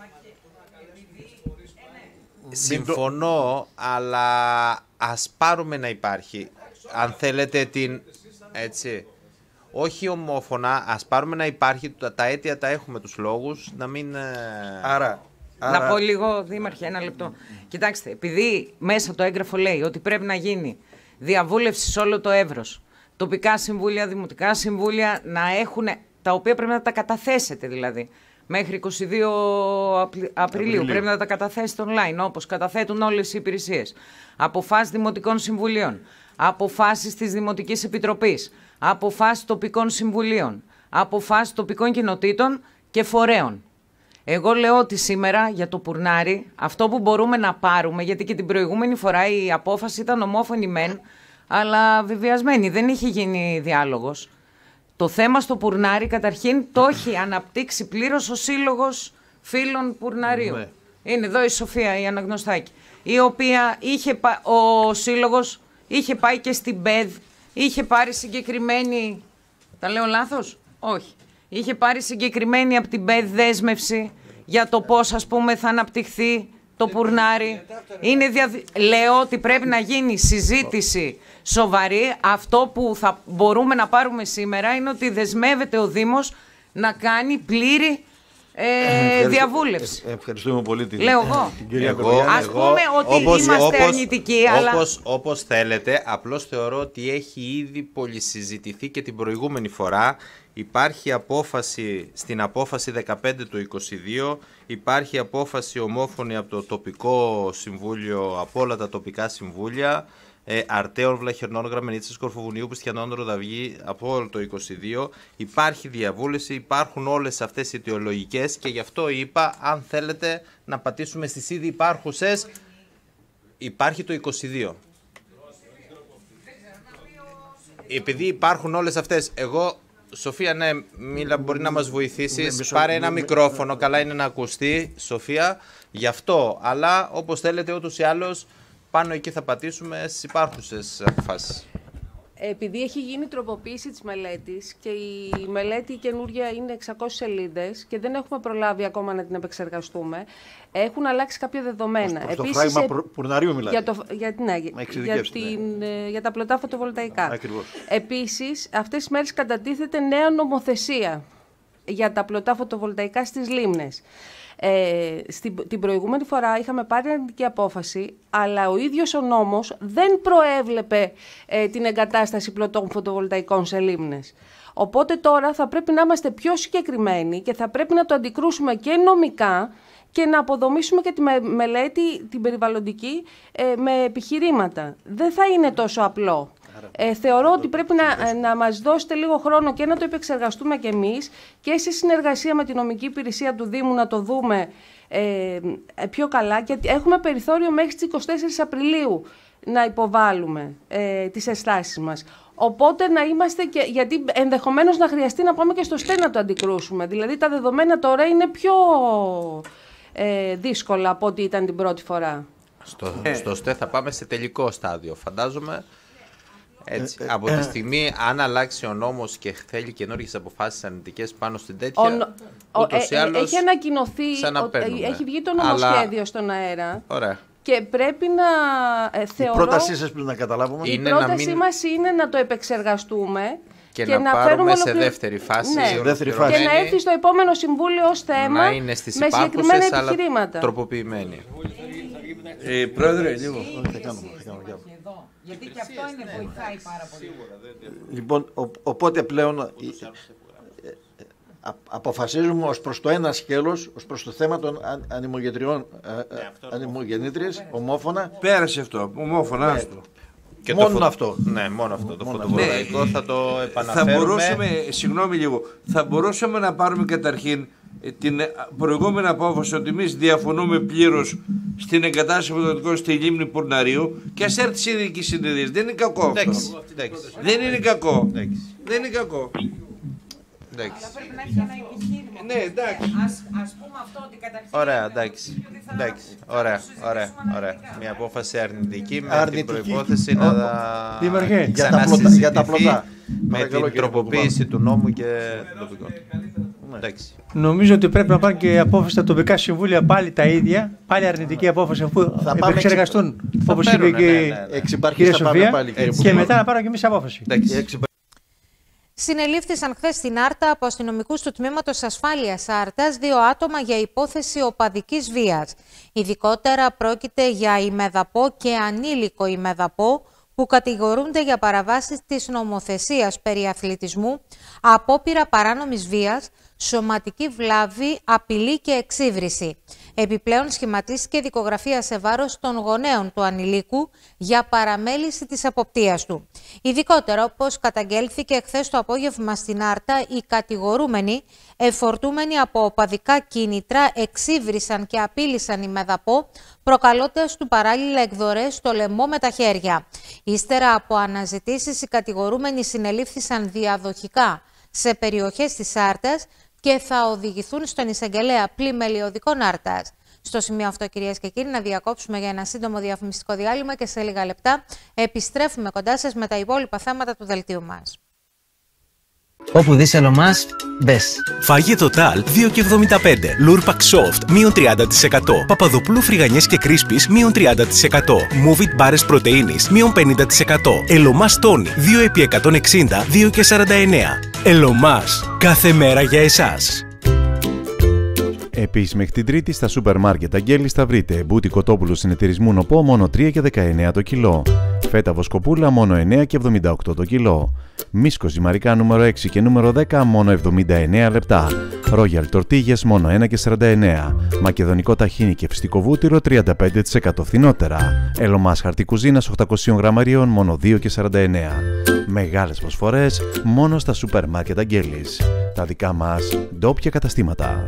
Συμφωνώ, αλλά ας πάρουμε να υπάρχει. Αν θέλετε την... έτσι... Όχι ομόφωνα, ας πάρουμε να υπάρχει, τα αίτια τα έχουμε, τους λόγους, να μην... Να πω λίγο, Δήμαρχε, ένα λεπτό. Κοιτάξτε, επειδή μέσα το έγγραφο λέει ότι πρέπει να γίνει διαβούλευση σε όλο το εύρος, τοπικά συμβούλια, δημοτικά συμβούλια, να έχουν, τα οποία πρέπει να τα καταθέσετε δηλαδή. Μέχρι 22 Απριλίου πρέπει να τα καταθέσετε online, όπως καταθέτουν όλες οι υπηρεσίες. Αποφάσεις δημοτικών συμβουλίων, αποφάσεις της Δημοτικής Επιτροπής, αποφάσεις τοπικών συμβουλίων, αποφάσεις τοπικών κοινοτήτων και φορέων. Εγώ λέω ότι σήμερα για το Πουρνάρι αυτό που μπορούμε να πάρουμε, γιατί και την προηγούμενη φορά η απόφαση ήταν ομόφωνη μεν, αλλά βεβαιασμένη, δεν είχε γίνει διάλογος. Το θέμα στο Πουρνάρι καταρχήν το έχει αναπτύξει πλήρως ο Σύλλογος Φίλων Πουρναρίου. Ναι. Είναι εδώ η Σοφία, η Αναγνωστάκη, η οποία ο Σύλλογος είχε πάει και στην ΠΕΔ, είχε πάρει συγκεκριμένη, τα λέω λάθος, όχι, είχε πάρει συγκεκριμένη από την ΠΕΔ δέσμευση για το πώς, ας πούμε, θα αναπτυχθεί το Πουρνάρι. Λέω ότι πρέπει να γίνει συζήτηση σοβαρή. Αυτό που θα μπορούμε να πάρουμε σήμερα είναι ότι δεσμεύεται ο Δήμος να κάνει πλήρη διαβούλευση. Ευχαριστούμε πολύ την κυρία Κοριάννη. Ας πούμε ότι είμαστε αρνητικοί, αλλά... Όπως θέλετε, απλώς θεωρώ ότι έχει ήδη πολυσυζητηθεί και την προηγούμενη φορά. Υπάρχει απόφαση, στην απόφαση 15 του 22, υπάρχει απόφαση ομόφωνη από το τοπικό συμβούλιο, από όλα τα τοπικά συμβούλια, Αρτέων, Βλαχερνών, Γραμμενίτσας, Κορφοβουνίου, Πιστιανών, Ροδαυγή από όλο το 22. Υπάρχει διαβούλευση, υπάρχουν όλες αυτές οι αιτιολογικές και γι' αυτό είπα, αν θέλετε να πατήσουμε στις ήδη υπάρχουσες, υπάρχει το 22. Επειδή υπάρχουν όλες αυτές, εγώ, Σοφία, ναι, Μίλα, μπορεί να μας βοηθήσεις, πάρε ένα μικρόφωνο, καλά είναι να ακουστεί, Σοφία, γι' αυτό, αλλά όπως θέλετε ούτως ή άλλως, πάνω εκεί θα πατήσουμε στις υπάρχουσες αποφάσεις. Επειδή έχει γίνει τροποποίηση της μελέτης και η μελέτη καινούργια είναι 600 σελίδες και δεν έχουμε προλάβει ακόμα να την επεξεργαστούμε, έχουν αλλάξει κάποια δεδομένα. Επίσης, το φράγμα πουρναρίου μιλάτε. Για τα πλωτά φωτοβολταϊκά. Ακριβώς. Επίσης, αυτές τις μέρες κατατίθεται νέα νομοθεσία για τα πλωτά φωτοβολταϊκά στις λίμνες. Την προηγούμενη φορά είχαμε πάρει αρνητική απόφαση, αλλά ο ίδιος ο νόμος δεν προέβλεπε την εγκατάσταση πλωτών φωτοβολταϊκών σε λίμνες. Οπότε τώρα θα πρέπει να είμαστε πιο συγκεκριμένοι και θα πρέπει να το αντικρούσουμε και νομικά και να αποδομήσουμε και τη μελέτη, την περιβαλλοντική, με επιχειρήματα. Δεν θα είναι τόσο απλό. Θεωρώ ότι πρέπει να μας δώσετε λίγο χρόνο και να το επεξεργαστούμε κι εμείς και σε συνεργασία με την νομική υπηρεσία του Δήμου να το δούμε πιο καλά, και έχουμε περιθώριο μέχρι τις 24 Απριλίου να υποβάλουμε τις ενστάσεις μας. Οπότε να είμαστε γιατί ενδεχομένως να χρειαστεί να πάμε και στο ΣΤΕ να το αντικρούσουμε. Δηλαδή τα δεδομένα τώρα είναι πιο δύσκολα από ό,τι ήταν την πρώτη φορά. Στο ΣΤΕ θα πάμε σε τελικό στάδιο, φαντάζομαι. Έτσι, από τη στιγμή, αν αλλάξει ο νόμος και θέλει καινούργιες αποφάσεις αρνητικές πάνω στην τέτοια, ούτως ή άλλως έχει ανακοινωθεί, έχει βγει το νομοσχέδιο στον αέρα. Ωραία. Και πρέπει να θεωρώ... Η πρότασή σας πρέπει να καταλάβουμε. Η πρότασή μας είναι να το επεξεργαστούμε και να πάρουμε σε δεύτερη φάση. Ναι. Και να έρθει στο επόμενο Συμβούλιο ως θέμα να είναι στις με συγκεκριμένα επιχειρήματα. Τροποποιημένη. Πρόεδρε, λίγο. Γιατί και αυτό βοηθάει πάρα πολύ. Λοιπόν, οπότε πλέον αποφασίζουμε ως προς το ένα σκέλος, ως προς το θέμα των ανεμογεννήτριες, ομόφωνα. Πέρασε αυτό, ομόφωνα, άστο. Και μόνο αυτό. Ναι, μόνο αυτό. Το φωτοβολταϊκό θα το επαναφέρουμε. Θα μπορούσαμε, συγγνώμη λίγο, θα μπορούσαμε να πάρουμε καταρχήν την προηγούμενη απόφαση ότι εμείς διαφωνούμε πλήρως στην εγκατάσταση φωτοβολταϊκών στη λίμνη Πουρναρίου και ας έρθει η ειδική συνεδρία. Δεν είναι κακό αυτό. Δεν είναι κακό. Δεν είναι κακό. Αλλά πρέπει να έχει ένα επιχείρημα. Ναι, εντάξει. Ας πούμε αυτό ότι καταρχήν... Ωραία, εντάξει. Ωραία. Μια απόφαση αρνητική με την προϋπόθεση να ξανασυζητηθεί για τα πλωτά. Με την τροποποίηση του νόμου και των τοπικών. Νομίζω ότι πρέπει να πάρουν και απόφαση στα τοπικά συμβούλια πάλι τα ίδια, πάλι αρνητική απόφαση αφού επεξεργαστούν, όπως είπε και η κυρία Σοφία, και μετά να πάρουν και εμείς απόφαση. Συνελήφθησαν χθες στην Άρτα από αστυνομικούς του Τμήματος Ασφάλειας Άρτας 2 άτομα για υπόθεση οπαδικής βίας. Ειδικότερα πρόκειται για ημεδαπό και ανήλικο ημεδαπό που κατηγορούνται για παραβάσεις της νομοθεσίας περί αθλητισμού, απόπειρα παράνομης βίας, σωματική βλάβη, απειλή και εξύβριση. Επιπλέον σχηματίστηκε δικογραφία σε βάρος των γονέων του ανηλίκου για παραμέληση της αποπτείας του. Ειδικότερα, όπως καταγγέλθηκε χθες το απόγευμα στην Άρτα, οι κατηγορούμενοι, εφορτούμενοι από οπαδικά κίνητρα, εξύβρισαν και απείλησαν ημεδαπό, προκαλώντας του παράλληλα εκδορές στο λαιμό με τα χέρια. Ύστερα από αναζητήσεις, οι κατηγορούμενοι συνελήφθησαν διαδοχικά σε περιοχές της Άρτας και θα οδηγηθούν στον εισαγγελέα πλημελιωδικών Άρτας. Στο σημείο αυτό, κυρίες και κύριοι, να διακόψουμε για ένα σύντομο διαφημιστικό διάλειμμα και σε λίγα λεπτά επιστρέφουμε κοντά σας με τα υπόλοιπα θέματα του δελτίου μας. Όπου δεις Ελωμάς, μπες. Φαγητό Total 2,75. Λούρπακ Soft μείον 30%. Παπαδοπούλου φρυγανιές και κρίσπις μείον 30%. Movit μπάρες πρωτεΐνης μείον 50%. Ελωμάς Τόνι 2x160 2,49. Ελωμάς. Κάθε μέρα για εσάς. Επίσης, μέχρι την Τρίτη στα σούπερ μάρκετ Αγγέλης θα βρείτε μπούτι κοτόπουλου συνεταιρισμού Νοπό μόνο 3 και 19 το κιλό. Φέτα βοσκοπούλα μόνο 9 και 78 το κιλό. Μίσκο ζυμαρικά νούμερο 6 και νούμερο 10 μόνο 79 λεπτά. Ρόγιαλ τορτίγες μόνο 1 και 49. Μακεδονικό ταχίνι και φυστικό βούτυρο 35% φθηνότερα. Ελομάς χαρτί κουζίνας 800 γραμμαρίων μόνο 2 και 49. Μεγάλες προσφορές μόνο στα σούπερ μάρκετ Αγγέλης. Τα δικά μας ντόπια καταστήματα.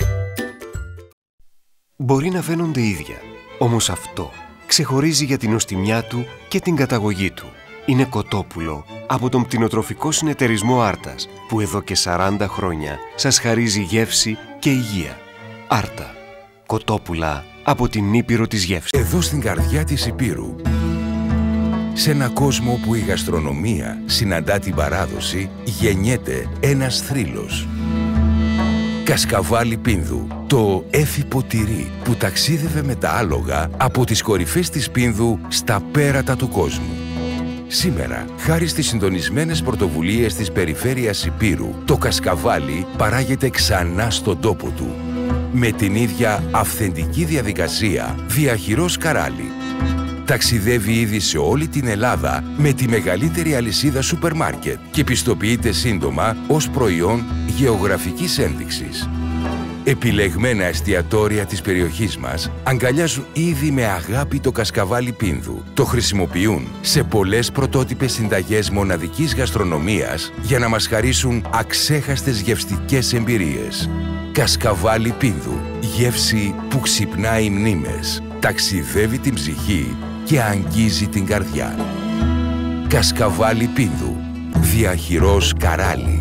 Μπορεί να φαίνονται ίδια, όμως αυτό ξεχωρίζει για την νοστιμιά του και την καταγωγή του. Είναι κοτόπουλο από τον κτηνοτροφικό συνεταιρισμό Άρτας, που εδώ και 40 χρόνια σας χαρίζει γεύση και υγεία. Άρτα. Κοτόπουλα από την Ήπειρο της γεύσης. Εδώ στην καρδιά της Υπήρου, σε ένα κόσμο που η γαστρονομία συναντά την παράδοση, γεννιέται ένας θρύλος. Κασκαβάλι Πίνδου, το έφυπο τυρί που ταξίδευε με τα άλογα από τις κορυφές της Πίνδου στα πέρατα του κόσμου. Σήμερα, χάρη στις συντονισμένες πρωτοβουλίες της περιφέρειας Υπήρου, το κασκαβάλι παράγεται ξανά στον τόπο του. Με την ίδια αυθεντική διαδικασία, διαχειρός καράλι. Ταξιδεύει ήδη σε όλη την Ελλάδα με τη μεγαλύτερη αλυσίδα σούπερ μάρκετ και πιστοποιείται σύντομα ως προϊόν γεωγραφικής ένδειξης. Επιλεγμένα εστιατόρια της περιοχής μας αγκαλιάζουν ήδη με αγάπη το κασκαβάλι Πίνδου. Το χρησιμοποιούν σε πολλές πρωτότυπες συνταγές μοναδικής γαστρονομίας για να μας χαρίσουν αξέχαστες γευστικές εμπειρίες. Κασκαβάλι Πίνδου. Γεύση που ξυπνάει μνήμες, ταξιδεύει την ψυχή και αγγίζει την καρδιά. Κασκαβάλι Πίνδου. Διαχειρός καράλι.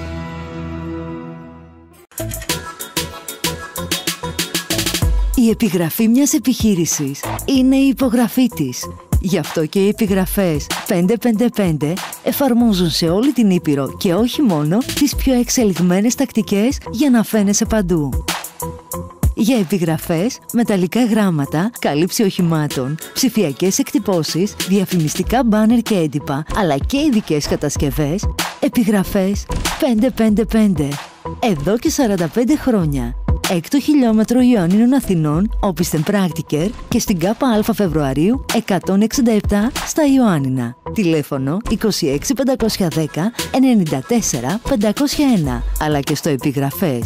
Η επιγραφή μιας επιχείρησης είναι η υπογραφή της. Γι' αυτό και οι επιγραφές 555 εφαρμόζουν σε όλη την Ήπειρο και όχι μόνο τις πιο εξελιγμένες τακτικές για να φαίνεσαι παντού. Για επιγραφές, μεταλλικά γράμματα, κάλυψη οχημάτων, ψηφιακές εκτυπώσεις, διαφημιστικά μπάνερ και έντυπα, αλλά και ειδικές κατασκευές, επιγραφές 555. Εδώ και 45 χρόνια. 6ο χιλιόμετρο Ιωαννίνων Αθηνών, Όπισθεν Πράκτικερ και στην ΚΑΠΑ Φεβρουαρίου 167 στα Ιωάννινα. Τηλέφωνο 26510 94 501, αλλά και στο επιγραφές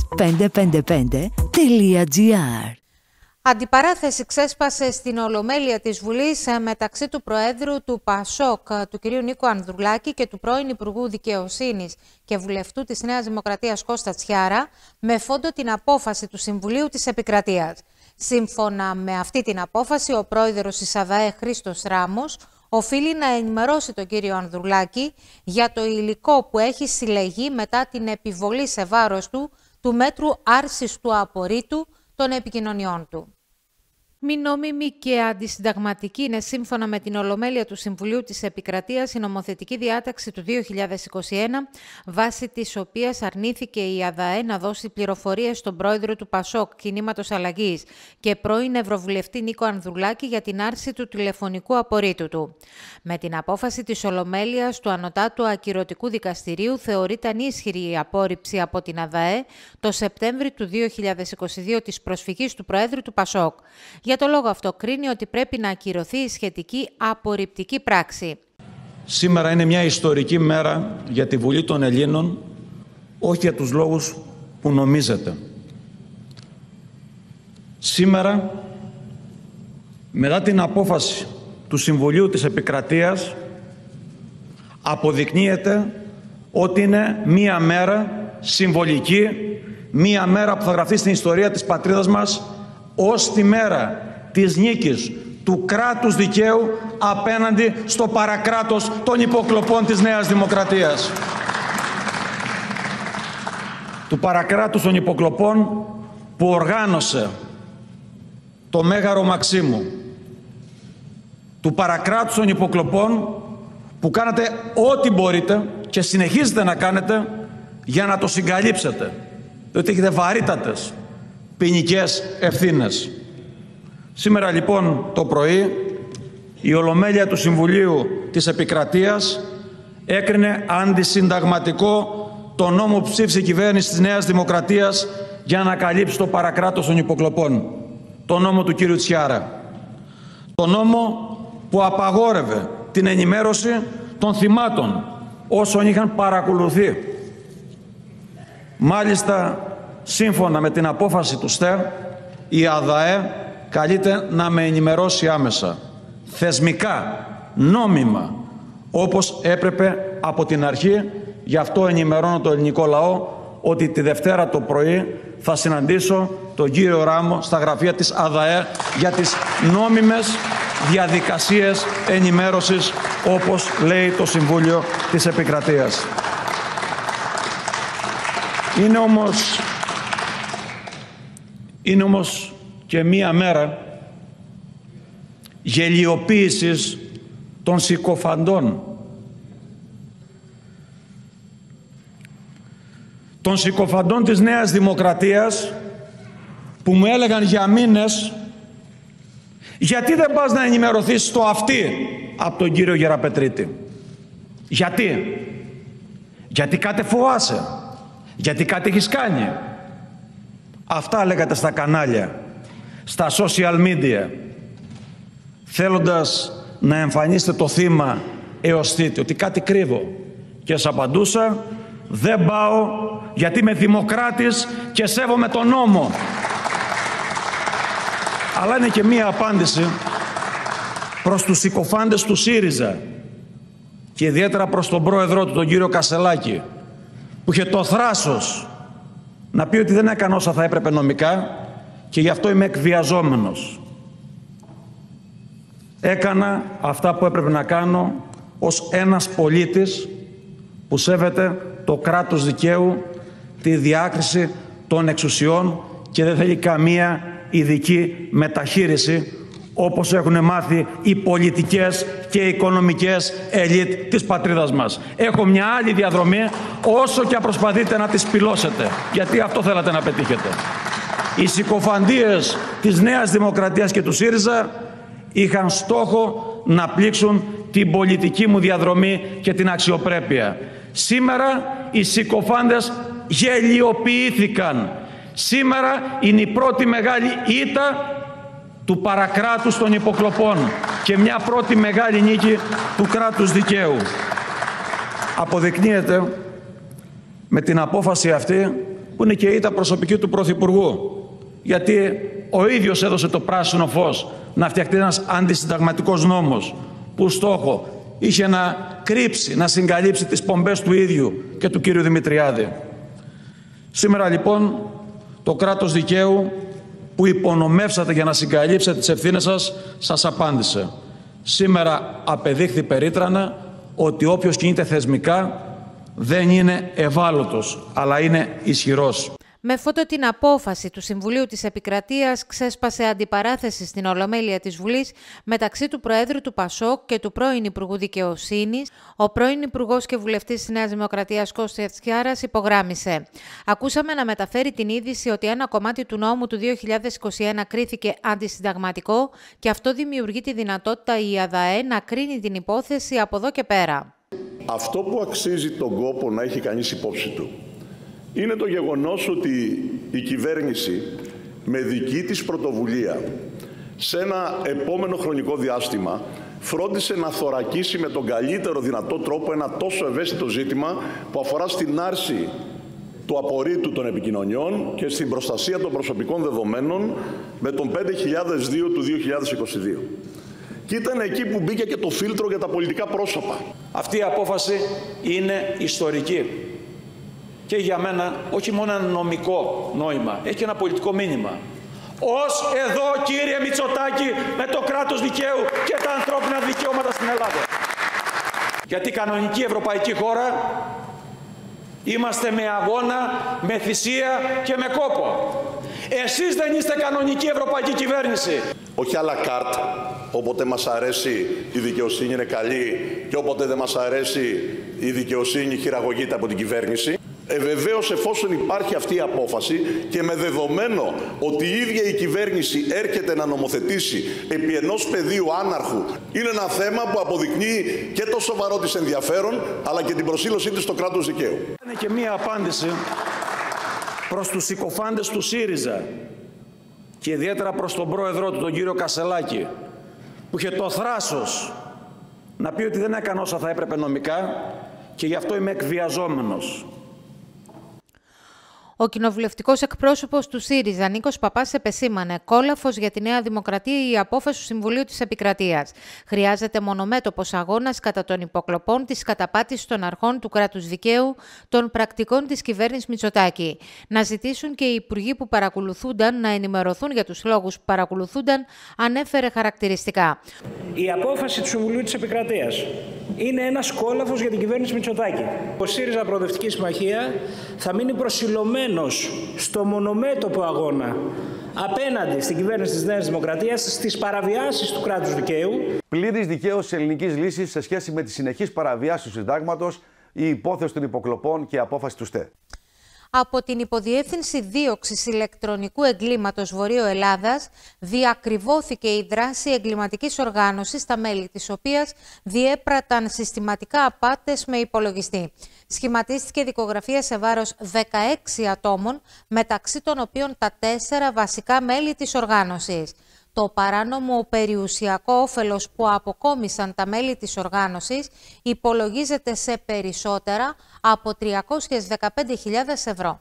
555.gr. Αντιπαράθεση ξέσπασε στην Ολομέλεια της Βουλής μεταξύ του Προέδρου του ΠΑΣΟΚ, του κ. Νίκου Ανδρουλάκη, και του πρώην Υπουργού Δικαιοσύνης και Βουλευτού της Νέας Δημοκρατίας Κώστα Τσιάρα, με φόντο την απόφαση του Συμβουλίου της Επικρατείας. Σύμφωνα με αυτή την απόφαση, ο πρόεδρος της ΑΔΑΕ, Χρήστος Ράμος, οφείλει να ενημερώσει τον κύριο Ανδρουλάκη για το υλικό που έχει συλλεγεί μετά την επιβολή σε βάρος του μέτρου άρσης του απορρίτου των επικοινωνιών του. Μη νόμιμη και αντισυνταγματική είναι, σύμφωνα με την Ολομέλεια του Συμβουλίου της Επικρατείας, η νομοθετική διάταξη του 2021, βάσει της οποίας αρνήθηκε η ΑΔΑΕ να δώσει πληροφορίες στον πρόεδρο του ΠΑΣΟΚ, Κινήματος Αλλαγής, και πρώην Ευρωβουλευτή Νίκο Ανδρουλάκη για την άρση του τηλεφωνικού απορρίτου του. Με την απόφαση της Ολομέλειας του Ανωτάτου Ακυρωτικού Δικαστηρίου, θεωρείται ανίσχυρη η απόρριψη από την ΑΔΑΕ το Σεπτέμβρη του 2022 της προσφυγής του Προέδρου του ΠΑΣΟΚ. Για το λόγο αυτό κρίνει ότι πρέπει να ακυρωθεί η σχετική απορριπτική πράξη. Σήμερα είναι μια ιστορική μέρα για τη Βουλή των Ελλήνων, όχι για τους λόγους που νομίζετε. Σήμερα, μετά την απόφαση του Συμβουλίου της Επικρατείας, αποδεικνύεται ότι είναι μια μέρα συμβολική, μια μέρα που θα γραφτεί στην ιστορία της πατρίδας μας ως τη μέρα της νίκης του κράτους δικαίου απέναντι στο παρακράτος των υποκλοπών της Νέας Δημοκρατίας. Του παρακράτους των υποκλοπών που οργάνωσε το Μέγαρο Μαξίμου. Του παρακράτους των υποκλοπών που κάνατε ό,τι μπορείτε και συνεχίζετε να κάνετε για να το συγκαλύψετε, διότι έχετε βαρύτατες ποινικές ευθύνες. Σήμερα λοιπόν το πρωί η Ολομέλεια του Συμβουλίου της Επικρατείας έκρινε αντισυνταγματικό το νόμο που ψήφισε η κυβέρνηση της Νέας Δημοκρατίας για να καλύψει το παρακράτος των υποκλοπών. Το νόμο του κύριου Τσιάρα. Το νόμο που απαγόρευε την ενημέρωση των θυμάτων όσων είχαν παρακολουθεί. Μάλιστα, σύμφωνα με την απόφαση του ΣΤΕΡ, η ΑΔΑΕ καλείται να με ενημερώσει άμεσα, θεσμικά, νόμιμα, όπως έπρεπε από την αρχή. Γι' αυτό ενημερώνω το ελληνικό λαό ότι τη Δευτέρα το πρωί θα συναντήσω τον κύριο Ράμο στα γραφεία της ΑΔΑΕ για τις νόμιμες διαδικασίες ενημέρωσης, όπως λέει το Συμβούλιο της Επικρατείας. Είναι όμως και μία μέρα γελιοποίησης των συκοφαντών. Των συκοφαντών της Νέας Δημοκρατίας που μου έλεγαν για μήνες γιατί δεν πας να ενημερωθείς στο αυτί από τον κύριο Γεραπετρίτη. Γιατί κάτι φοβάσαι. Γιατί κάτι έχεις κάνει. Αυτά λέγατε στα κανάλια, στα social media, θέλοντας να εμφανίσετε το θύμα έως θήτη, ότι κάτι κρύβω. Και σας απαντούσα, δεν πάω γιατί είμαι δημοκράτης και σέβομαι τον νόμο. Αλλά είναι και μία απάντηση προς τους συκοφάντες του ΣΥΡΙΖΑ και ιδιαίτερα προς τον πρόεδρό του, τον κύριο Κασσελάκη, που είχε το θράσος να πει ότι δεν έκανε όσα θα έπρεπε νομικά και γι' αυτό είμαι εκβιαζόμενος. Έκανα αυτά που έπρεπε να κάνω ως ένας πολίτης που σέβεται το κράτος δικαίου, τη διάκριση των εξουσιών και δεν θέλει καμία ειδική μεταχείριση όπως έχουν μάθει οι πολιτικές και οι οικονομικές ελίτ της πατρίδας μας. Έχω μια άλλη διαδρομή, όσο και αν προσπαθείτε να τη σπηλώσετε, γιατί αυτό θέλατε να πετύχετε. Οι συκοφαντίες της Νέας Δημοκρατίας και του ΣΥΡΙΖΑ είχαν στόχο να πλήξουν την πολιτική μου διαδρομή και την αξιοπρέπεια. Σήμερα οι συκοφάντες γελιοποιήθηκαν. Σήμερα είναι η πρώτη μεγάλη ήττα του παρακράτους των υποκλοπών και μια πρώτη μεγάλη νίκη του κράτους δικαίου. Αποδεικνύεται με την απόφαση αυτή που είναι και η ήττα προσωπική του Πρωθυπουργού, γιατί ο ίδιος έδωσε το πράσινο φως να φτιαχτεί ένας αντισυνταγματικός νόμος που στόχο είχε να κρύψει, να συγκαλύψει τις πομπές του ίδιου και του κύριου Δημητριάδη. Σήμερα λοιπόν το κράτος δικαίου που υπονομεύσατε για να συγκαλύψετε τις ευθύνες σας, σας απάντησε. Σήμερα απεδείχθη περίτρανα ότι όποιος κινείται θεσμικά δεν είναι ευάλωτος, αλλά είναι ισχυρός. Με φώτο την απόφαση του Συμβουλίου της Επικρατείας ξέσπασε αντιπαράθεση στην Ολομέλεια της Βουλής μεταξύ του Προέδρου του ΠΑΣΟΚ και του πρώην Υπουργού Δικαιοσύνης. Ο πρώην Υπουργός και Βουλευτής της Νέας Δημοκρατίας Κώστας Τσιάρας υπογράμμισε. Ακούσαμε να μεταφέρει την είδηση ότι ένα κομμάτι του νόμου του 2021 κρίθηκε αντισυνταγματικό και αυτό δημιουργεί τη δυνατότητα η ΑΔΑΕ να κρίνει την υπόθεση από εδώ και πέρα. Αυτό που αξίζει τον κόπο να έχει κανείς υπόψη του είναι το γεγονός ότι η κυβέρνηση με δική της πρωτοβουλία σε ένα επόμενο χρονικό διάστημα φρόντισε να θωρακίσει με τον καλύτερο δυνατό τρόπο ένα τόσο ευαίσθητο ζήτημα που αφορά στην άρση του απορρίτου των επικοινωνιών και στην προστασία των προσωπικών δεδομένων με τον 5002 του 2022. Και ήταν εκεί που μπήκε και το φίλτρο για τα πολιτικά πρόσωπα. Αυτή η απόφαση είναι ιστορική. Και για μένα όχι μόνο ένα νομικό νόημα, έχει και ένα πολιτικό μήνυμα. Ως εδώ, κύριε Μητσοτάκη, με το κράτος δικαίου και τα ανθρώπινα δικαιώματα στην Ελλάδα. Γιατί κανονική ευρωπαϊκή χώρα είμαστε με αγώνα, με θυσία και με κόπο. Εσείς δεν είστε κανονική ευρωπαϊκή κυβέρνηση. Όχι à la carte, όποτε μας αρέσει η δικαιοσύνη είναι καλή και όποτε δεν μας αρέσει η δικαιοσύνη χειραγωγείται από την κυβέρνηση. Βεβαίως, εφόσον υπάρχει αυτή η απόφαση και με δεδομένο ότι η ίδια η κυβέρνηση έρχεται να νομοθετήσει επί ενός πεδίου άναρχου, είναι ένα θέμα που αποδεικνύει και το σοβαρό της ενδιαφέρον, αλλά και την προσήλωσή της στο κράτος δικαίου. Είναι και μία απάντηση προς τους συκοφάντες του ΣΥΡΙΖΑ και ιδιαίτερα προς τον πρόεδρό του, τον κύριο Κασσελάκη, που είχε το θράσος να πει ότι δεν έκανε όσα θα έπρεπε νομικά και γι' αυτό είμαι εκβιαζόμενος. Ο κοινοβουλευτικός εκπρόσωπος του ΣΥΡΙΖΑ, Νίκος Παπάς, επεσήμανε κόλαφος για τη Νέα Δημοκρατία η απόφαση του Συμβουλίου της Επικρατείας. Χρειάζεται μονομέτωπος αγώνας κατά των υποκλοπών, της καταπάτησης των αρχών του κράτους δικαίου, των πρακτικών της κυβέρνησης Μητσοτάκη. Να ζητήσουν και οι υπουργοί που παρακολουθούνταν να ενημερωθούν για τους λόγους που παρακολουθούνταν, ανέφερε χαρακτηριστικά. Η απόφαση του Συμβουλίου της Επικρατείας είναι ένας κόλαφος για την κυβέρνηση Μητσοτάκη. Ο ΣΥΡΙΖΑ Προοδευτική Συμμαχία θα μείνει προσιλωμένος στο μονομέτωπο αγώνα απέναντι στην κυβέρνηση της Νέας Δημοκρατίας στις παραβιάσεις του κράτους δικαίου. Πλήρης δικαίωση ελληνικής λύσης σε σχέση με τις συνεχείς παραβιάσεις του συντάγματος, η υπόθεση των υποκλοπών και η απόφαση του ΣΤΕ. Από την Υποδιεύθυνση Δίωξης Ηλεκτρονικού Εγκλήματος Βορείου Ελλάδας διακριβώθηκε η δράση εγκληματικής οργάνωσης, τα μέλη της οποίας διέπραταν συστηματικά απάτες με υπολογιστή. Σχηματίστηκε δικογραφία σε βάρος 16 ατόμων, μεταξύ των οποίων τα 4 βασικά μέλη της οργάνωσης. Το παράνομο περιουσιακό όφελος που αποκόμισαν τα μέλη της οργάνωσης υπολογίζεται σε περισσότερα από 315.000 ευρώ.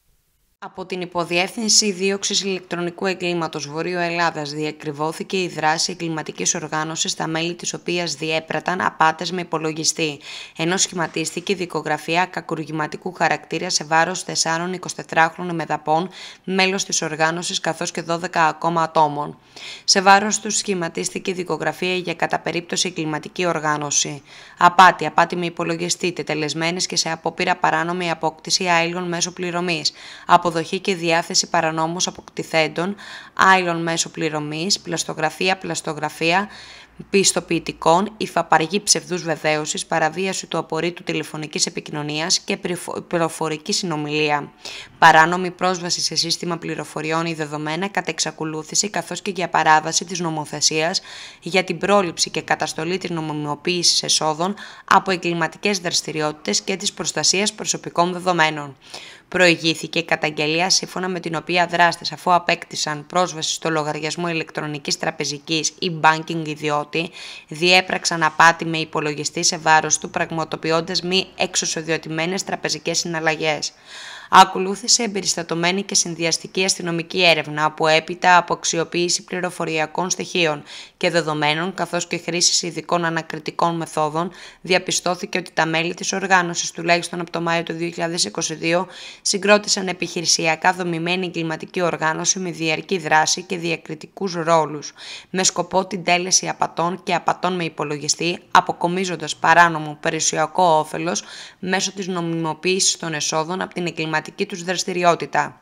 Από την Υποδιεύθυνση Δίωξης Ηλεκτρονικού Εγκλήματος Βορείου Ελλάδας διακριβώθηκε η δράση εγκληματικής οργάνωσης, τα μέλη της οποίας διέπραταν απάτες με υπολογιστή, ενώ σχηματίστηκε δικογραφία κακουργηματικού χαρακτήρα σε βάρος 4 24χρονων μεδαπών, μέλος της οργάνωσης, καθώς και 12 ακόμα ατόμων. Σε βάρος τους σχηματίστηκε δικογραφία για κατά περίπτωση εγκληματική οργάνωση. Απάτη με υπολογιστή, τετελεσμένες και σε απόπειρα παράνομη απόκτηση άειλων μέσω πληρωμής. Αποδοχή και διάθεση παρανόμως αποκτηθέντων, άειλων μέσω πληρωμής, πλαστογραφία πιστοποιητικών, υφαπαργή ψευδούς βεβαίωσης, παραβίαση του απορρίτου τηλεφωνικής επικοινωνίας και πληροφορική συνομιλία. Παράνομη πρόσβαση σε σύστημα πληροφοριών ή δεδομένα κατά εξακολούθηση, καθώς και για παράβαση της νομοθεσίας για την πρόληψη και καταστολή της νομιμοποίησης εσόδων από εγκληματικές δραστηριότητες και της προστασίας προσωπικών δεδομένων. Προηγήθηκε η καταγγελία σύμφωνα με την οποία δράστες, αφού απέκτησαν πρόσβαση στο λογαριασμό ηλεκτρονικής τραπεζικής ή banking ιδιώτη, διέπραξαν απάτη με υπολογιστή σε βάρος του, πραγματοποιώντας μη εξουσιοδοτημένες τραπεζικές συναλλαγές. Ακολούθησε εμπεριστατωμένη και συνδυαστική αστυνομική έρευνα, που έπειτα από αξιοποίηση πληροφοριακών στοιχείων και δεδομένων, καθώς και χρήση ειδικών ανακριτικών μεθόδων, διαπιστώθηκε ότι τα μέλη της οργάνωσης, τουλάχιστον από το Μάιο του 2022, συγκρότησαν επιχειρησιακά δομημένη εγκληματική οργάνωση με διαρκή δράση και διακριτικούς ρόλους, με σκοπό την τέλεση απατών και απατών με υπολογιστή, αποκομίζοντας παράνομο περιουσιακό όφελος μέσω της νομιμοποίησης των εσόδων από την εγκληματική τους δραστηριότητα.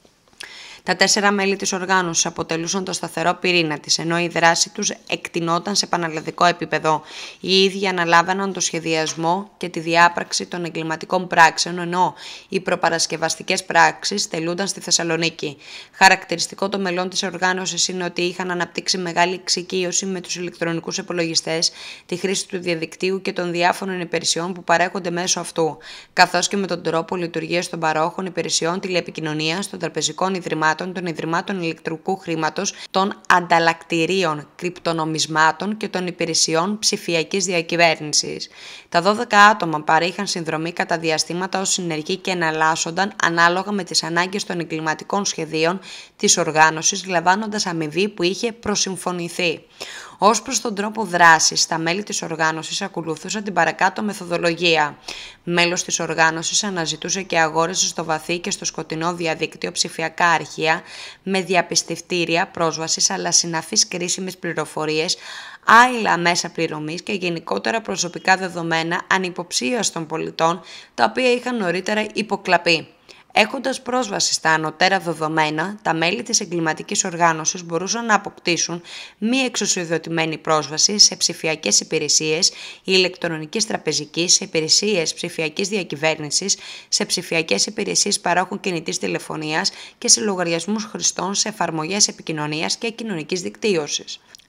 Τα 4 μέλη της οργάνωσης αποτελούσαν το σταθερό πυρήνα της, ενώ η δράση τους εκτεινόταν σε πανελλαδικό επίπεδο. Οι ίδιοι αναλάβαναν το σχεδιασμό και τη διάπραξη των εγκληματικών πράξεων, ενώ οι προπαρασκευαστικές πράξεις τελούνταν στη Θεσσαλονίκη. Χαρακτηριστικό των μελών της οργάνωσης είναι ότι είχαν αναπτύξει μεγάλη εξοικείωση με τους ηλεκτρονικούς υπολογιστές, τη χρήση του διαδικτύου και των διάφορων υπηρεσιών που παρέχονται μέσω αυτού, καθώς και με τον τρόπο λειτουργίας των παρόχων υπηρεσιών τηλεπικοινωνίας, των τραπεζικών ιδρυμάτων, των ιδρυμάτων ηλεκτρικού χρήματος, των ανταλλακτηρίων κρυπτονομισμάτων και των υπηρεσιών ψηφιακής διακυβέρνησης. Τα 12 άτομα παρήχαν συνδρομή κατά διαστήματα ως συνεργοί και εναλλάσσονταν ανάλογα με τις ανάγκες των εγκληματικών σχεδίων της οργάνωσης, λαμβάνοντας αμοιβή που είχε προσυμφωνηθεί. Ως προς τον τρόπο δράσης, τα μέλη της οργάνωσης ακολουθούσαν την παρακάτω μεθοδολογία. Μέλος της οργάνωσης αναζητούσε και αγόρασε στο βαθύ και στο σκοτεινό διαδίκτυο ψηφιακά αρχεία με διαπιστευτήρια πρόσβασης, αλλά συναφείς κρίσιμες πληροφορίες, άειλα μέσα πληρωμής και γενικότερα προσωπικά δεδομένα ανυποψίως των πολιτών, τα οποία είχαν νωρίτερα υποκλαπεί. Έχοντας πρόσβαση στα ανωτέρα δεδομένα, τα μέλη της εγκληματικής οργάνωσης μπορούσαν να αποκτήσουν μη εξουσιοδοτημένη πρόσβαση σε ψηφιακές υπηρεσίες ηλεκτρονικής τραπεζικής, σε υπηρεσίες ψηφιακής διακυβέρνησης, σε ψηφιακές υπηρεσίες παρόχων κινητής τηλεφωνίας και σε λογαριασμούς χρηστών σε εφαρμογές επικοινωνίας και κοινωνικής δικτύωσης.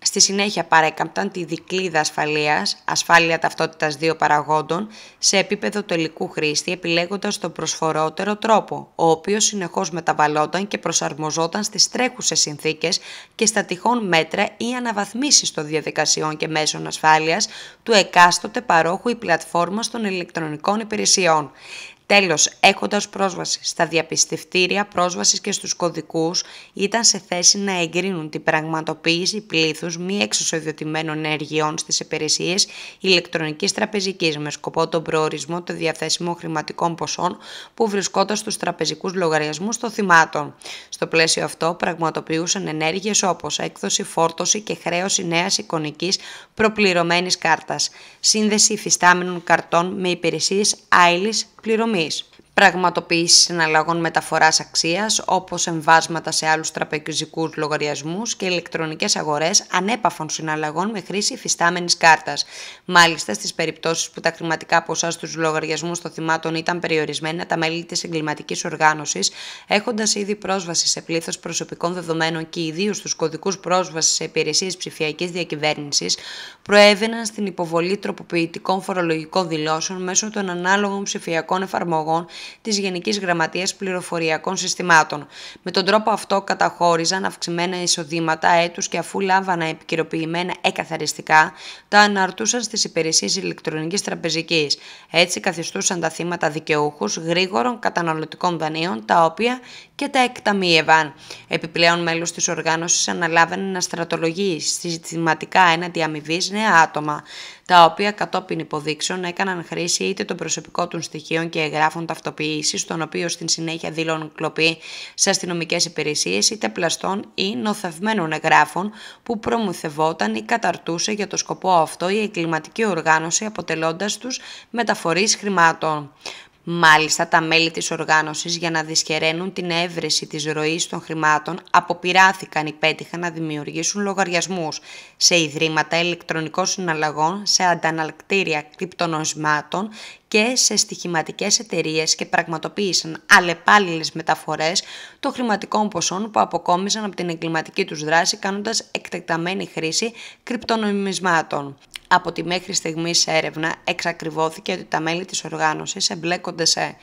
Στη συνέχεια παρέκαμπταν τη δικλείδα ασφαλείας, ασφάλεια ταυτότητας δύο παραγόντων, σε επίπεδο τελικού χρήστη, επιλέγοντας τον προσφορότερο τρόπο, ο οποίος συνεχώς μεταβαλλόταν και προσαρμοζόταν στις τρέχουσες συνθήκες και στα τυχόν μέτρα ή αναβαθμίσεις των διαδικασιών και μέσων ασφάλειας του εκάστοτε παρόχου ή πλατφόρμας των ηλεκτρονικών υπηρεσιών. Τέλος, έχοντας πρόσβαση στα διαπιστευτήρια πρόσβασης και στους κωδικούς, ήταν σε θέση να εγκρίνουν την πραγματοποίηση πλήθους μη εξουσιοδοτημένων ενεργειών στις υπηρεσίες ηλεκτρονικής τραπεζικής με σκοπό τον προορισμό των διαθέσιμων χρηματικών ποσών που βρισκόταν στους τραπεζικούς λογαριασμούς των θυμάτων. Στο πλαίσιο αυτό, πραγματοποιούσαν ενέργειες όπως έκδοση, φόρτωση και χρέωση νέας εικονικής προπληρωμένης κάρτας, σύνδεση υφιστάμενων καρτών με υπηρεσίες άειλης πληρωμής, πραγματοποίηση συναλλαγών μεταφοράς αξίας όπως εμβάσματα σε άλλους τραπεζικούς λογαριασμούς και ηλεκτρονικές αγορές ανέπαφων συναλλαγών με χρήση υφιστάμενης κάρτας. Μάλιστα, στις περιπτώσεις που τα χρηματικά ποσά στους λογαριασμούς των θυμάτων ήταν περιορισμένα, τα μέλη της εγκληματικής οργάνωσης, έχοντας ήδη πρόσβαση σε πλήθος προσωπικών δεδομένων και ιδίως στους κωδικούς πρόσβασης σε υπηρεσίες ψηφιακής διακυβέρνησης, προέβαιναν στην υποβολή τροποποιητικών φορολογικών δηλώσεων μέσω των ανάλογων ψηφιακών εφαρμογών της Γενικής Γραμματείας Πληροφοριακών Συστημάτων. Με τον τρόπο αυτό καταχώριζαν αυξημένα εισοδήματα έτους και αφού λάβανα επικαιροποιημένα εκαθαριστικά, τα αναρτούσαν στις υπηρεσίες ηλεκτρονικής τραπεζικής. Έτσι καθιστούσαν τα θύματα δικαιούχους γρήγορων καταναλωτικών δανείων, τα οποία και τα εκταμείευαν. Επιπλέον, μέλος της οργάνωσης αναλάβαινε να στρατολογεί συστηματικά έναντι αμοιβής νέα άτομα, τα οποία κατόπιν υποδείξεων έκαναν χρήση είτε των προσωπικών των στοιχείων και εγγράφων ταυτοποίησης, των οποίων στην συνέχεια δήλωναν κλοπή σε αστυνομικές υπηρεσίες, είτε πλαστών ή νοθευμένων εγγράφων που προμηθευόταν ή καταρτούσε για το σκοπό αυτό η εγκληματική οργάνωση, αποτελώντας τους μεταφορείς χρημάτων. Μάλιστα, τα μέλη της οργάνωσης, για να δυσχεραίνουν την έβρεση της ροής των χρημάτων, αποπειράθηκαν ή πέτυχαν να δημιουργήσουν λογαριασμούς σε ιδρύματα ηλεκτρονικών συναλλαγών, σε ανταναλκτήρια κρυπτονομισμάτων και σε στοιχηματικές εταιρείες και πραγματοποίησαν αλλεπάλληλες μεταφορές των χρηματικών ποσών που αποκόμιζαν από την εγκληματική τους δράση, κάνοντας εκτεταμένη χρήση κρυπτονομισμάτων. Από τη μέχρι στιγμής έρευνα εξακριβώθηκε ότι τα μέλη της οργάνωσης εμπλέκονται σε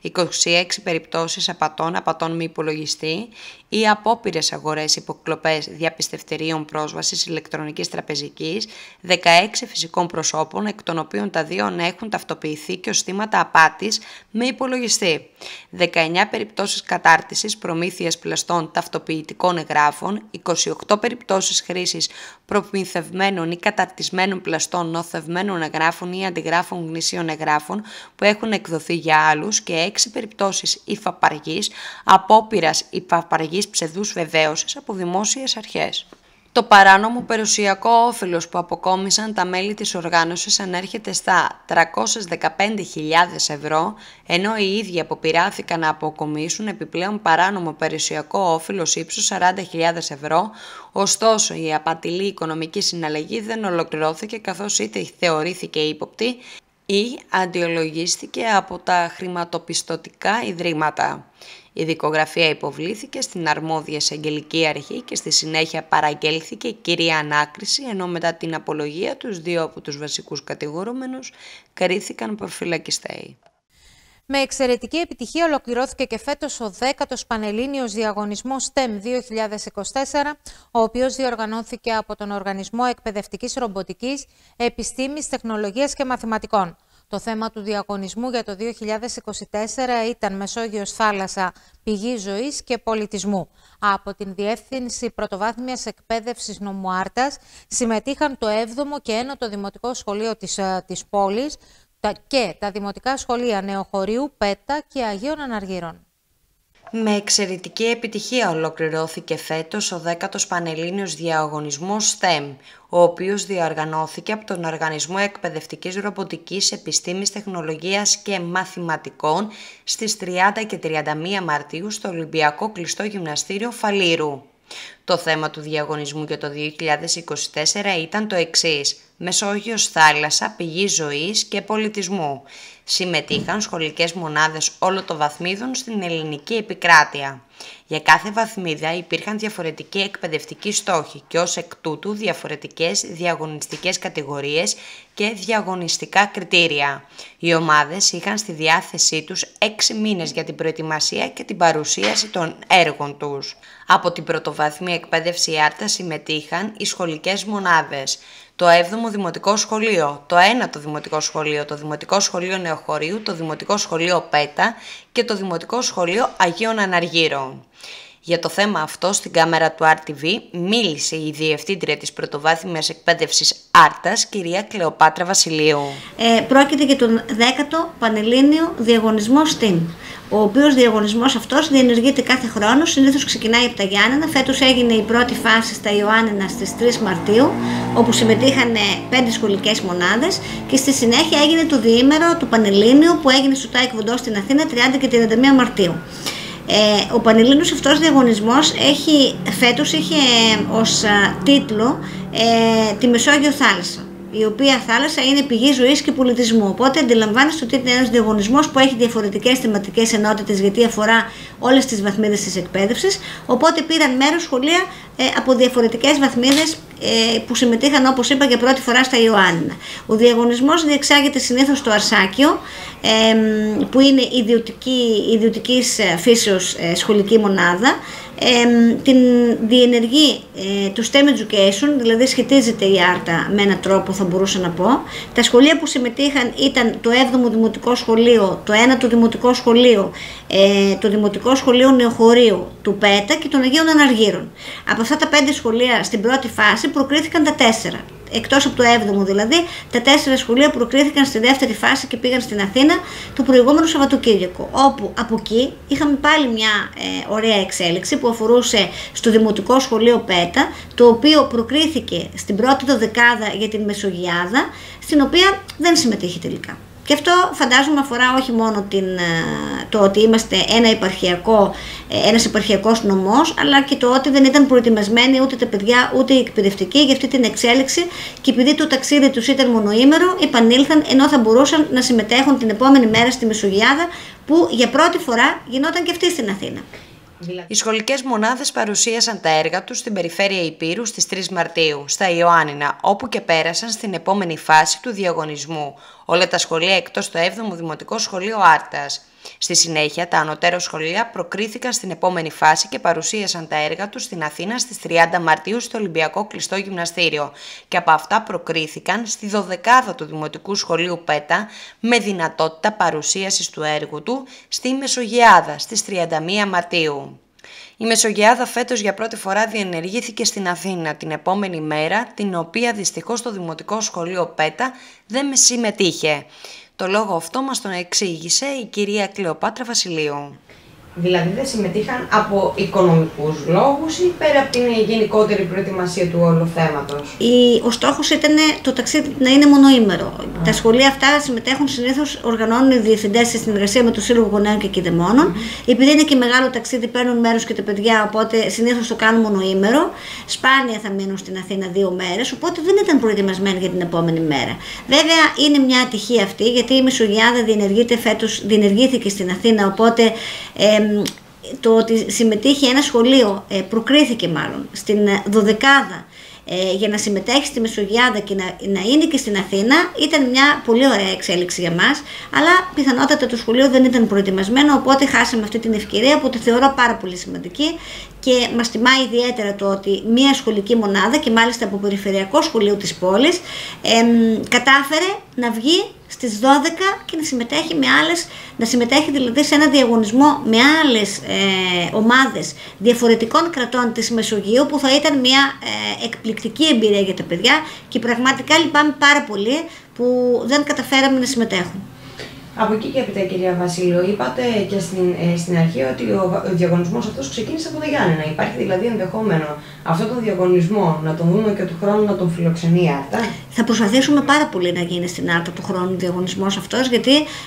26 περιπτώσεις απατών με υπολογιστή ή απόπειρες αγορές υποκλοπές διαπιστευτηρίων πρόσβασης ηλεκτρονικής τραπεζικής 16 φυσικών προσώπων, εκ των οποίων τα 2 έχουν ταυτοποιηθεί και ως θύματα απάτης με υπολογιστή. 19 περιπτώσεις κατάρτισης προμήθειας πλαστών ταυτοποιητικών εγγράφων, 28 περιπτώσεις χρήσης προμηθευμένων ή καταρτισμένων πλαστών νοθευμένων εγγράφων ή αντιγράφων γνήσιων εγγράφων που έχουν εκδοθεί για άλλους και 6 περιπτώσεις υφαπαργής, απόπειρας υφαπαργής ψευδούς βεβαίωσης από δημόσιες αρχές. Το παράνομο περιουσιακό όφελος που αποκόμισαν τα μέλη της οργάνωσης ανέρχεται στα 315.000 ευρώ, ενώ οι ίδιοι αποπειράθηκαν να αποκομίσουν επιπλέον παράνομο περιουσιακό όφελος ύψους 40.000 ευρώ, ωστόσο η απατηλή οικονομική συναλλαγή δεν ολοκληρώθηκε, καθώς είτε θεωρήθηκε ύποπτη ή αντιολογίστηκε από τα χρηματοπιστωτικά ιδρύματα. Η δικογραφία υποβλήθηκε στην αρμόδια εισαγγελική αρχή και στη συνέχεια παραγγέλθηκε κυρία ανάκριση, ενώ μετά την απολογία τους 2 από τους βασικούς κατηγορούμενους κρίθηκαν προφυλακιστέοι. Με εξαιρετική επιτυχία ολοκληρώθηκε και φέτος ο 10ος Πανελλήνιος Διαγωνισμός STEM 2024, ο οποίος διοργανώθηκε από τον Οργανισμό Εκπαιδευτικής Ρομποτικής, Επιστήμης, Τεχνολογίας και Μαθηματικών. Το θέμα του διαγωνισμού για το 2024 ήταν Μεσόγειος θάλασσα, πηγή ζωής και πολιτισμού. Από την Διεύθυνση Πρωτοβάθμιας Εκπαίδευσης Νομού Άρτας συμμετείχαν το 7ο και 9ο Δημοτικό Σχολείο της πόλης και τα Δημοτικά Σχολεία Νεοχωρίου, Πέτα και Αγίων Αναργύρων. Με εξαιρετική επιτυχία ολοκληρώθηκε φέτος ο 10ος Πανελλήνιος Διαγωνισμός STEM, ο οποίος διοργανώθηκε από τον Οργανισμό Εκπαιδευτικής Ρομποτικής, Επιστήμης, Τεχνολογίας και Μαθηματικών στις 30 και 31 Μαρτίου στο Ολυμπιακό Κλειστό Γυμναστήριο Φαλήρου. Το θέμα του διαγωνισμού για το 2024 ήταν το εξής: Μεσόγειος θάλασσα, πηγή ζωής και πολιτισμού. Συμμετείχαν σχολικές μονάδες όλων των βαθμίδων στην ελληνική επικράτεια. Για κάθε βαθμίδα υπήρχαν διαφορετικοί εκπαιδευτικοί στόχοι και ως εκ τούτου διαφορετικές διαγωνιστικές κατηγορίες και διαγωνιστικά κριτήρια. Οι ομάδες είχαν στη διάθεσή τους 6 μήνες για την προετοιμασία και την παρουσίαση των έργων τους. Από την πρωτοβάθμια εκπαίδευση Άρτας συμμετείχαν οι σχολικές μονάδες, το 7ο Δημοτικό Σχολείο, το 9ο Δημοτικό Σχολείο, το Δημοτικό Σχολείο Νεοχωρίου, το Δημοτικό Σχολείο Πέτα και το Δημοτικό Σχολείο Αγίων Αναργύρων. Για το θέμα αυτό στην κάμερα του RTV μίλησε η Διευθύντρια της Πρωτοβάθμιας Εκπαίδευσης Άρτας, κυρία Κλεοπάτρα Βασιλείου. Πρόκειται για τον 10ο Πανελλήνιο Διαγωνισμό STEAM, ο οποίος διαγωνισμός αυτός διενεργείται κάθε χρόνο, συνήθως ξεκινάει από τα Γιάννενα. Φέτος έγινε η πρώτη φάση στα Ιωάννενα στις 3 Μαρτίου, όπου συμμετείχαν 5 σχολικές μονάδες και στη συνέχεια έγινε το διήμερο του Πανελλήνιου που έγινε στο ΤΑΙΚ Βοντό στην Αθήνα 30 και 31 Μαρτίου. Ο Πανελλήνιος αυτός διαγωνισμός φέτος είχε ως τίτλο τη Μεσόγειο Θάλασσα, η οποία θάλασσα είναι πηγή ζωής και πολιτισμού. Οπότε αντιλαμβάνεστε ότι είναι ένας διαγωνισμός που έχει διαφορετικές θεματικές ενότητες, γιατί αφορά όλες τις βαθμίδες της εκπαίδευσης. Οπότε πήραν μέρος σχολεία από διαφορετικές βαθμίδες που συμμετείχαν, όπως είπα, για πρώτη φορά στα Ιωάννινα. Ο διαγωνισμός διεξάγεται συνήθως στο Αρσάκιο, που είναι ιδιωτικής φύσεως σχολική μονάδα. Την διενεργεί το STEM Education, δηλαδή σχετίζεται η Άρτα με έναν τρόπο, θα μπορούσα να πω. Τα σχολεία που συμμετείχαν ήταν το 7ο Δημοτικό Σχολείο, το 9ο Δημοτικό Σχολείο, το Δημοτικό Σχολείο Νεοχωρίου του ΠΕΤΑ και των Αγίων Αναργύρων. Από αυτά τα 5 σχολεία στην πρώτη φάση προκρίθηκαν τα 4. Εκτός από το 7ο δηλαδή, τα 4 σχολεία προκρίθηκαν στη δεύτερη φάση και πήγαν στην Αθήνα το προηγούμενο Σαββατοκύριακο, όπου από εκεί είχαμε πάλι μια ωραία εξέλιξη που αφορούσε στο Δημοτικό Σχολείο Πέτα, το οποίο προκρίθηκε στην πρώτη δωδεκάδα για την Μεσογειάδα, στην οποία δεν συμμετείχε τελικά. Και αυτό φαντάζομαι αφορά όχι μόνο το ότι είμαστε ένας επαρχιακός νομός, αλλά και το ότι δεν ήταν προετοιμασμένοι ούτε τα παιδιά ούτε οι εκπαιδευτικοί για αυτή την εξέλιξη, και επειδή το ταξίδι τους ήταν μονοήμερο, επανήλθαν ενώ θα μπορούσαν να συμμετέχουν την επόμενη μέρα στη Μεσογειάδα, που για πρώτη φορά γινόταν και αυτή στην Αθήνα. Οι σχολικές μονάδες παρουσίασαν τα έργα τους στην περιφέρεια Ηπείρου στις 3 Μαρτίου, στα Ιωάννινα, όπου και πέρασαν στην επόμενη φάση του διαγωνισμού. Όλα τα σχολεία εκτός το 7ο Δημοτικό Σχολείο Άρτας. Στη συνέχεια, τα ανωτέρα σχολεία προκρίθηκαν στην επόμενη φάση και παρουσίασαν τα έργα τους στην Αθήνα στις 30 Μαρτίου στο Ολυμπιακό Κλειστό Γυμναστήριο. Και από αυτά προκρίθηκαν στη 12η του Δημοτικού Σχολείου Πέτα, με δυνατότητα παρουσίασης του έργου του στη Μεσογειάδα στις 31 Μαρτίου. Η Μεσογειάδα φέτος για πρώτη φορά διενεργήθηκε στην Αθήνα την επόμενη μέρα, την οποία δυστυχώς το Δημοτικό Σχολείο Πέτα δεν συμμετείχε. Το λόγο αυτό μας τον εξήγησε η κυρία Κλεοπάτρα Βασιλείου. Δηλαδή δεν συμμετείχαν από οικονομικούς λόγους ή πέρα από την γενικότερη προετοιμασία του όλου θέματος? Ο στόχος ήταν το ταξίδι να είναι μονοήμερο. Τα σχολεία αυτά συμμετέχουν συνήθως, οργανώνουν οι διευθυντές σε συνεργασία με το Σύλλογο Γονέων και Κηδεμόνων. Επειδή είναι και μεγάλο ταξίδι, παίρνουν μέρος και τα παιδιά, οπότε συνήθως το κάνουν μονοήμερο. Σπάνια θα μείνουν στην Αθήνα 2 μέρες, οπότε δεν ήταν προετοιμασμένοι για την επόμενη μέρα. Βέβαια είναι μια ατυχία αυτή, γιατί η Μεσογειάδα διενεργήθηκε στην Αθήνα, οπότε το ότι συμμετείχε ένα σχολείο, προκρίθηκε μάλλον στην 12η για να συμμετέχει στη Μεσογειάδα και να είναι και στην Αθήνα, ήταν μια πολύ ωραία εξέλιξη για μας, αλλά πιθανότατα το σχολείο δεν ήταν προετοιμασμένο, οπότε χάσαμε αυτή την ευκαιρία που τη θεωρώ πάρα πολύ σημαντική και μας τιμάει ιδιαίτερα το ότι μια σχολική μονάδα, και μάλιστα από περιφερειακό σχολείο της πόλης, κατάφερε να βγει στις 12 και να συμμετέχει δηλαδή σε ένα διαγωνισμό με άλλες ομάδες διαφορετικών κρατών της Μεσογείου, που θα ήταν μια εκπληκτική εμπειρία για τα παιδιά, και πραγματικά λυπάμαι πάρα πολύ που δεν καταφέραμε να συμμετέχουν. Από εκεί και έπειτα, κυρία Βασίλειο, είπατε και στην αρχή ότι ο διαγωνισμός αυτός ξεκίνησε από τα Γιάννενα. Υπάρχει δηλαδή ενδεχόμενο αυτόν τον διαγωνισμό να τον δούμε και του χρόνου να τον φιλοξενεί η Άρτα? Θα προσπαθήσουμε πάρα πολύ να γίνει στην Άρτα του χρόνου διαγωνισμός αυτός, γιατί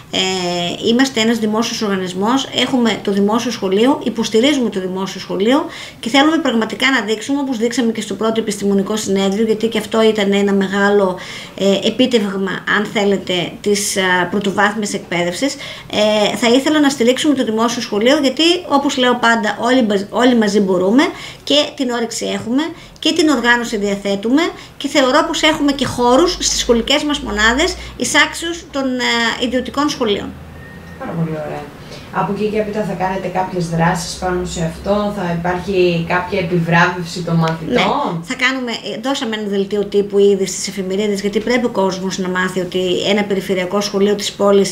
είμαστε ένας δημόσιος οργανισμός, έχουμε το δημόσιο σχολείο, υποστηρίζουμε το δημόσιο σχολείο και θέλουμε πραγματικά να δείξουμε, όπως δείξαμε και στο πρώτο επιστημονικό συνέδριο, γιατί και αυτό ήταν ένα μεγάλο επίτευγμα, αν θέλετε, της πρωτοβάθμιας εκπαίδευσης. Θα ήθελα να στηρίξουμε το δημόσιο σχολείο, γιατί όπως λέω πάντα, όλοι μαζί μπορούμε και την όρεξη έχουμε και την οργάνωση διαθέτουμε και θεωρώ πως έχουμε και χώρους στις σχολικές μας μονάδες εισάξιους των ιδιωτικών σχολείων. Πάρα πολύ ωραία. Από εκεί και έπειτα θα κάνετε κάποιες δράσεις πάνω σε αυτό, θα υπάρχει κάποια επιβράβευση των μαθητών? Ναι, θα κάνουμε, δώσαμε ένα δελτίο τύπου ήδη στις εφημερίδες, γιατί πρέπει ο κόσμος να μάθει ότι ένα περιφερειακό σχολείο της πόλης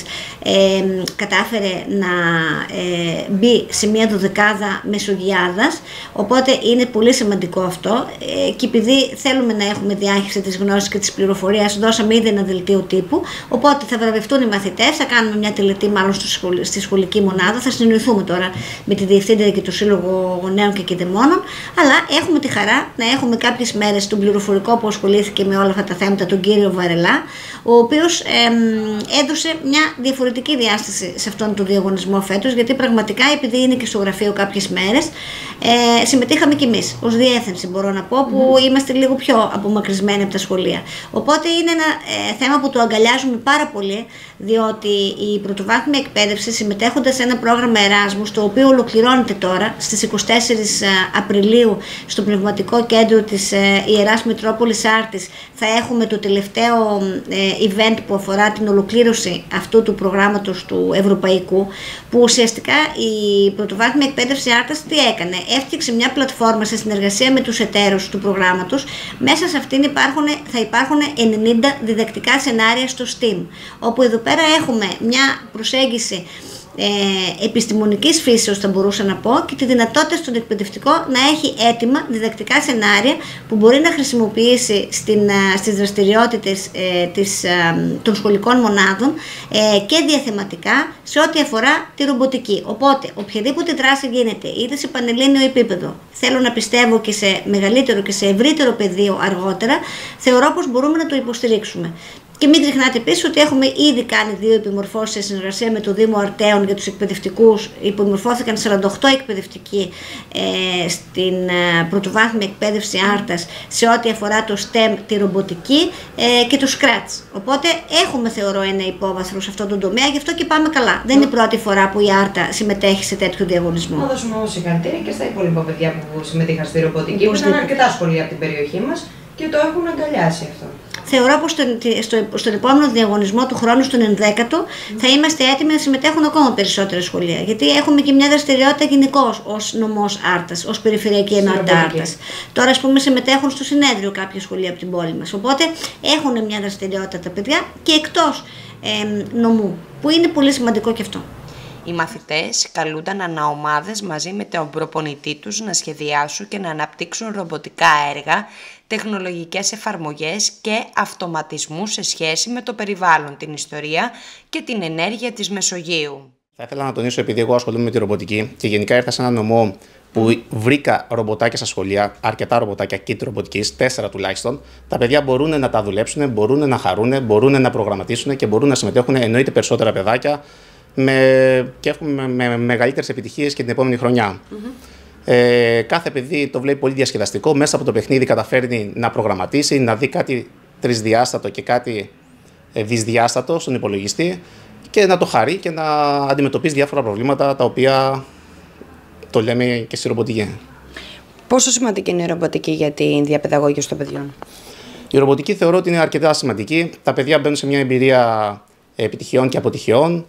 κατάφερε να μπει σε μια 12η Μεσογειάδας, οπότε είναι πολύ σημαντικό αυτό και επειδή θέλουμε να έχουμε διάχυση της γνώσης και της πληροφορίας, δώσαμε ήδη ένα δελτίο τύπου, οπότε θα βραβευτούν οι μαθητές, θα κάνουμε μια τελετή μάλλον στη σχολική μονάδα, θα συνοηθούμε τώρα με τη Διευθύντρια και το Σύλλογο Γονέων και Κηδεμόνων, αλλά έχουμε τη χαρά να έχουμε κάποιες μέρες τον πληροφορικό που ασχολήθηκε με όλα αυτά τα θέματα, τον κύριο Βαρελά, ο οποίος έδωσε μια διαφορετική διάσταση σε αυτόν τον διαγωνισμό φέτος, γιατί πραγματικά, επειδή είναι και στο γραφείο κάποιες μέρες, συμμετείχαμε κι εμείς ως διεύθυνση, μπορώ να πω, που είμαστε λίγο πιο απομακρυσμένοι από τα σχολεία. Οπότε είναι ένα θέμα που το αγκαλιάζουμε πάρα πολύ, διότι η πρωτοβάθμια εκπαίδευση, συμμετέχοντας σε ένα πρόγραμμα Εράσμους, το οποίο ολοκληρώνεται τώρα στις 24 Απριλίου στο Πνευματικό Κέντρο της Ιεράς Μητρόπολης Άρτης, θα έχουμε το τελευταίο event που αφορά την ολοκλήρωση αυτού του προγράμματος του Ευρωπαϊκού, που ουσιαστικά η πρωτοβάθμια εκπαίδευση Άρτας τι έκανε? Έφτιαξε μια πλατφόρμα σε συνεργασία με τους εταίρους του προγράμματος. Μέσα σε αυτήν θα υπάρχουν 90 διδακτικά σενάρια στο STEAM, όπου εδώ πέρα έχουμε μια προσέγγιση επιστημονικής φύσεως, θα μπορούσα να πω, και τη δυνατότητα στον εκπαιδευτικό να έχει έτοιμα διδακτικά σενάρια που μπορεί να χρησιμοποιήσει στις δραστηριότητες των σχολικών μονάδων και διαθεματικά σε ό,τι αφορά τη ρομποτική. Οπότε, οποιαδήποτε δράση γίνεται, είτε σε πανελλήνιο επίπεδο, θέλω να πιστεύω και σε μεγαλύτερο και σε ευρύτερο πεδίο αργότερα, θεωρώ πως μπορούμε να το υποστηρίξουμε. Και μην ξεχνάτε επίσης ότι έχουμε ήδη κάνει 2 επιμορφώσεις σε συνεργασία με το Δήμο Αρτέων για τους εκπαιδευτικούς. Υπομορφώθηκαν 48 εκπαιδευτικοί στην πρωτοβάθμια εκπαίδευση Άρτας σε ό,τι αφορά το STEM, τη ρομποτική και το Scratch. Οπότε έχουμε, θεωρώ, ένα υπόβαθρο σε αυτό το τομέα, γι' αυτό και πάμε καλά. Δεν είναι η πρώτη φορά που η Άρτα συμμετέχει σε τέτοιο διαγωνισμό. Να δώσουμε όμως συγχαρητήρια και στα υπόλοιπα παιδιά που συμμετείχαν στη ρομποτική, που ήταν αρκετά σχολεία από την περιοχή μας και το έχουν αγκαλιάσει αυτό. Θεωρώ πως στον επόμενο διαγωνισμό του χρόνου, στον 11ο, θα είμαστε έτοιμοι να συμμετέχουν ακόμα περισσότερα σχολεία. Γιατί έχουμε και μια δραστηριότητα γενικώς ως νομός Άρτας, ως περιφερειακή ενότητα Άρτας. Τώρα, ας πούμε, συμμετέχουν στο συνέδριο κάποια σχολεία από την πόλη μας. Οπότε έχουν μια δραστηριότητα τα παιδιά και εκτός νομού, που είναι πολύ σημαντικό και αυτό. Οι μαθητές καλούνταν αναομάδες μαζί με τον προπονητή τους να σχεδιάσουν και να αναπτύξουν ρομποτικά έργα, τεχνολογικές εφαρμογές και αυτοματισμούς σε σχέση με το περιβάλλον, την ιστορία και την ενέργεια της Μεσογείου. Θα ήθελα να τονίσω, επειδή εγώ ασχολούμαι με τη ρομποτική και γενικά ήρθα σε ένα νομό που βρήκα ρομποτάκια στα σχολεία, αρκετά ρομποτάκια kit ρομποτικής, 4 τουλάχιστον. Τα παιδιά μπορούν να τα δουλέψουν, μπορούν να χαρούν, μπορούν να προγραμματίσουν και μπορούν να συμμετέχουν, εννοείται, περισσότερα παιδάκια και έχουμε με μεγαλύτερες επιτυχίες και την επόμενη χρονιά. Κάθε παιδί το βλέπει πολύ διασκεδαστικό, μέσα από το παιχνίδι καταφέρνει να προγραμματίσει, να δει κάτι τρισδιάστατο και κάτι δυσδιάστατο στον υπολογιστή και να το χαρεί και να αντιμετωπίσει διάφορα προβλήματα τα οποία το λέμε και στη ρομποτική. Πόσο σημαντική είναι η ρομποτική για την διαπαιδαγώγηση των παιδιών? Η ρομποτική θεωρώ ότι είναι αρκετά σημαντική. Τα παιδιά μπαίνουν σε μια εμπειρία επιτυχιών και αποτυχιών.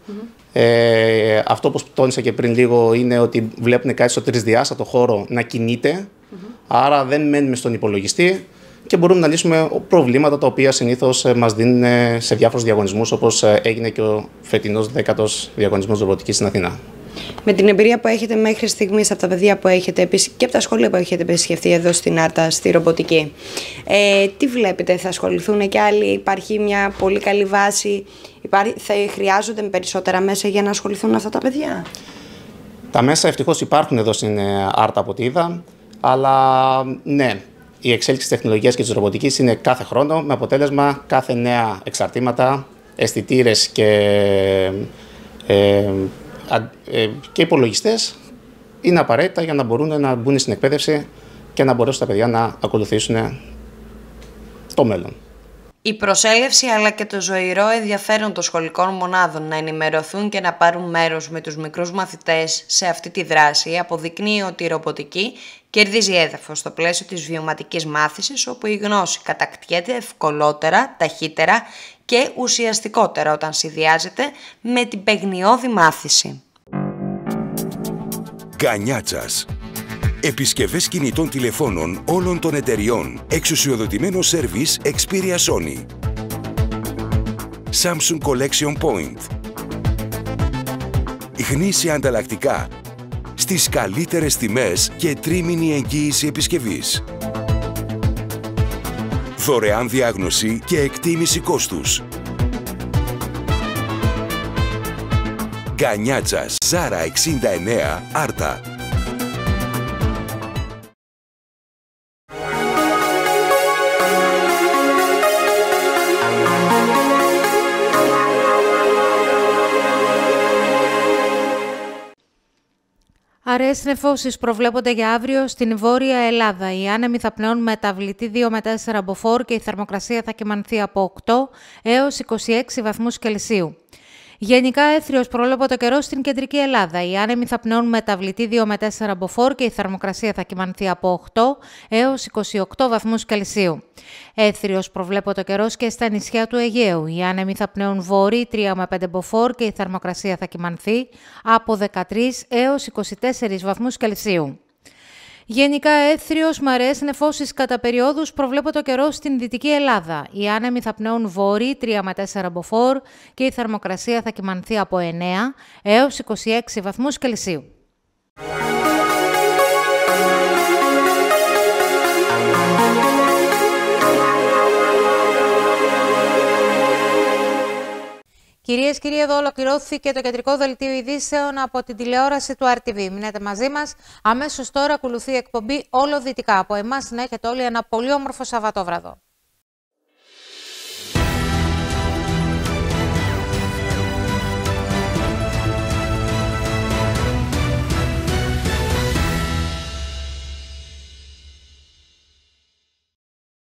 Αυτό που τόνισα και πριν λίγο είναι ότι βλέπουν κάτι στο τρισδιάστατο χώρο να κινείται, άρα δεν μένουμε στον υπολογιστή και μπορούμε να λύσουμε προβλήματα τα οποία συνήθως μας δίνουν σε διάφορους διαγωνισμούς, όπως έγινε και ο φετινός 10ος διαγωνισμός ρομποτικής στην Αθήνα. Με την εμπειρία που έχετε μέχρι στιγμής από τα παιδιά που έχετε και από τα σχολεία που έχετε επισκεφτεί εδώ στην Άρτα, στη ρομποτική, τι βλέπετε, θα ασχοληθούν και άλλοι, υπάρχει μια πολύ καλή βάση, θα χρειάζονται περισσότερα μέσα για να ασχοληθούν αυτά τα παιδιά? Τα μέσα ευτυχώς υπάρχουν εδώ στην Άρτα από ό,τι είδα. Αλλά ναι, η εξέλιξη της τεχνολογίας και της ρομποτικής είναι κάθε χρόνο, με αποτέλεσμα κάθε νέα εξαρτήματα, αισθητήρες και υπολογιστές είναι απαραίτητα για να μπορούν να μπουν στην εκπαίδευση και να μπορέσουν τα παιδιά να ακολουθήσουν το μέλλον. Η προσέλευση αλλά και το ζωηρό ενδιαφέρον των σχολικών μονάδων να ενημερωθούν και να πάρουν μέρος με τους μικρούς μαθητές σε αυτή τη δράση αποδεικνύει ότι η ρομποτική κερδίζει έδαφος στο πλαίσιο της βιωματικής μάθησης, όπου η γνώση κατακτιέται ευκολότερα, ταχύτερα και ουσιαστικότερα όταν συνδυάζεται με την παιγνιώδη μάθηση. Γκανιάτσας. Επισκευές κινητών τηλεφώνων όλων των εταιριών. Εξουσιοδοτημένο σέρβις Xperia Sony. Samsung Collection Point. Γνήσια ανταλλακτικά. Στις καλύτερες τιμές και τρίμηνη εγγύηση επισκευής. Δωρεάν διάγνωση και εκτίμηση κόστους. Γκανιάτσας. Ζάρα 69 Άρτα. Αραιές νεφώσεις προβλέπονται για αύριο στην Βόρεια Ελλάδα. Οι άνεμοι θα πνέουν μεταβλητή 2 με 4 μποφόρ και η θερμοκρασία θα κυμανθεί από 8 έως 26 βαθμούς Κελσίου. Γενικά έθριος προβλέπεται καιρό στην Κεντρική Ελλάδα. Οι άνεμοι θα πνέουν μεταβλητή 2 με 4 μποφόρ και η θερμοκρασία θα κυμανθεί από 8 έως 28 βαθμούς Κελσίου. Έθριος προβλέπεται καιρό και στα νησιά του Αιγαίου. Οι άνεμοι θα πνέουν βόρειοι 3 με 5 μποφόρ και η θερμοκρασία θα κυμανθεί από 13 έως 24 βαθμούς Κελσίου. Γενικά έθριος με αραιές νεφώσεις κατά περιόδους προβλέπεται καιρό στην Δυτική Ελλάδα. Οι άνεμοι θα πνέουν βόρειοι 3 με 4 μποφόρ και η θερμοκρασία θα κυμανθεί από 9 έως 26 βαθμούς Κελσίου. Κυρίες και κύριοι, εδώ ολοκληρώθηκε το κεντρικό δελτίο ειδήσεων από την τηλεόραση του RTV. Μείνετε μαζί μας. Αμέσως τώρα ακολουθεί η εκπομπή Όλο Δυτικά. Από εμάς να έχετε όλοι ένα πολύ όμορφο Σαββατόβραδο.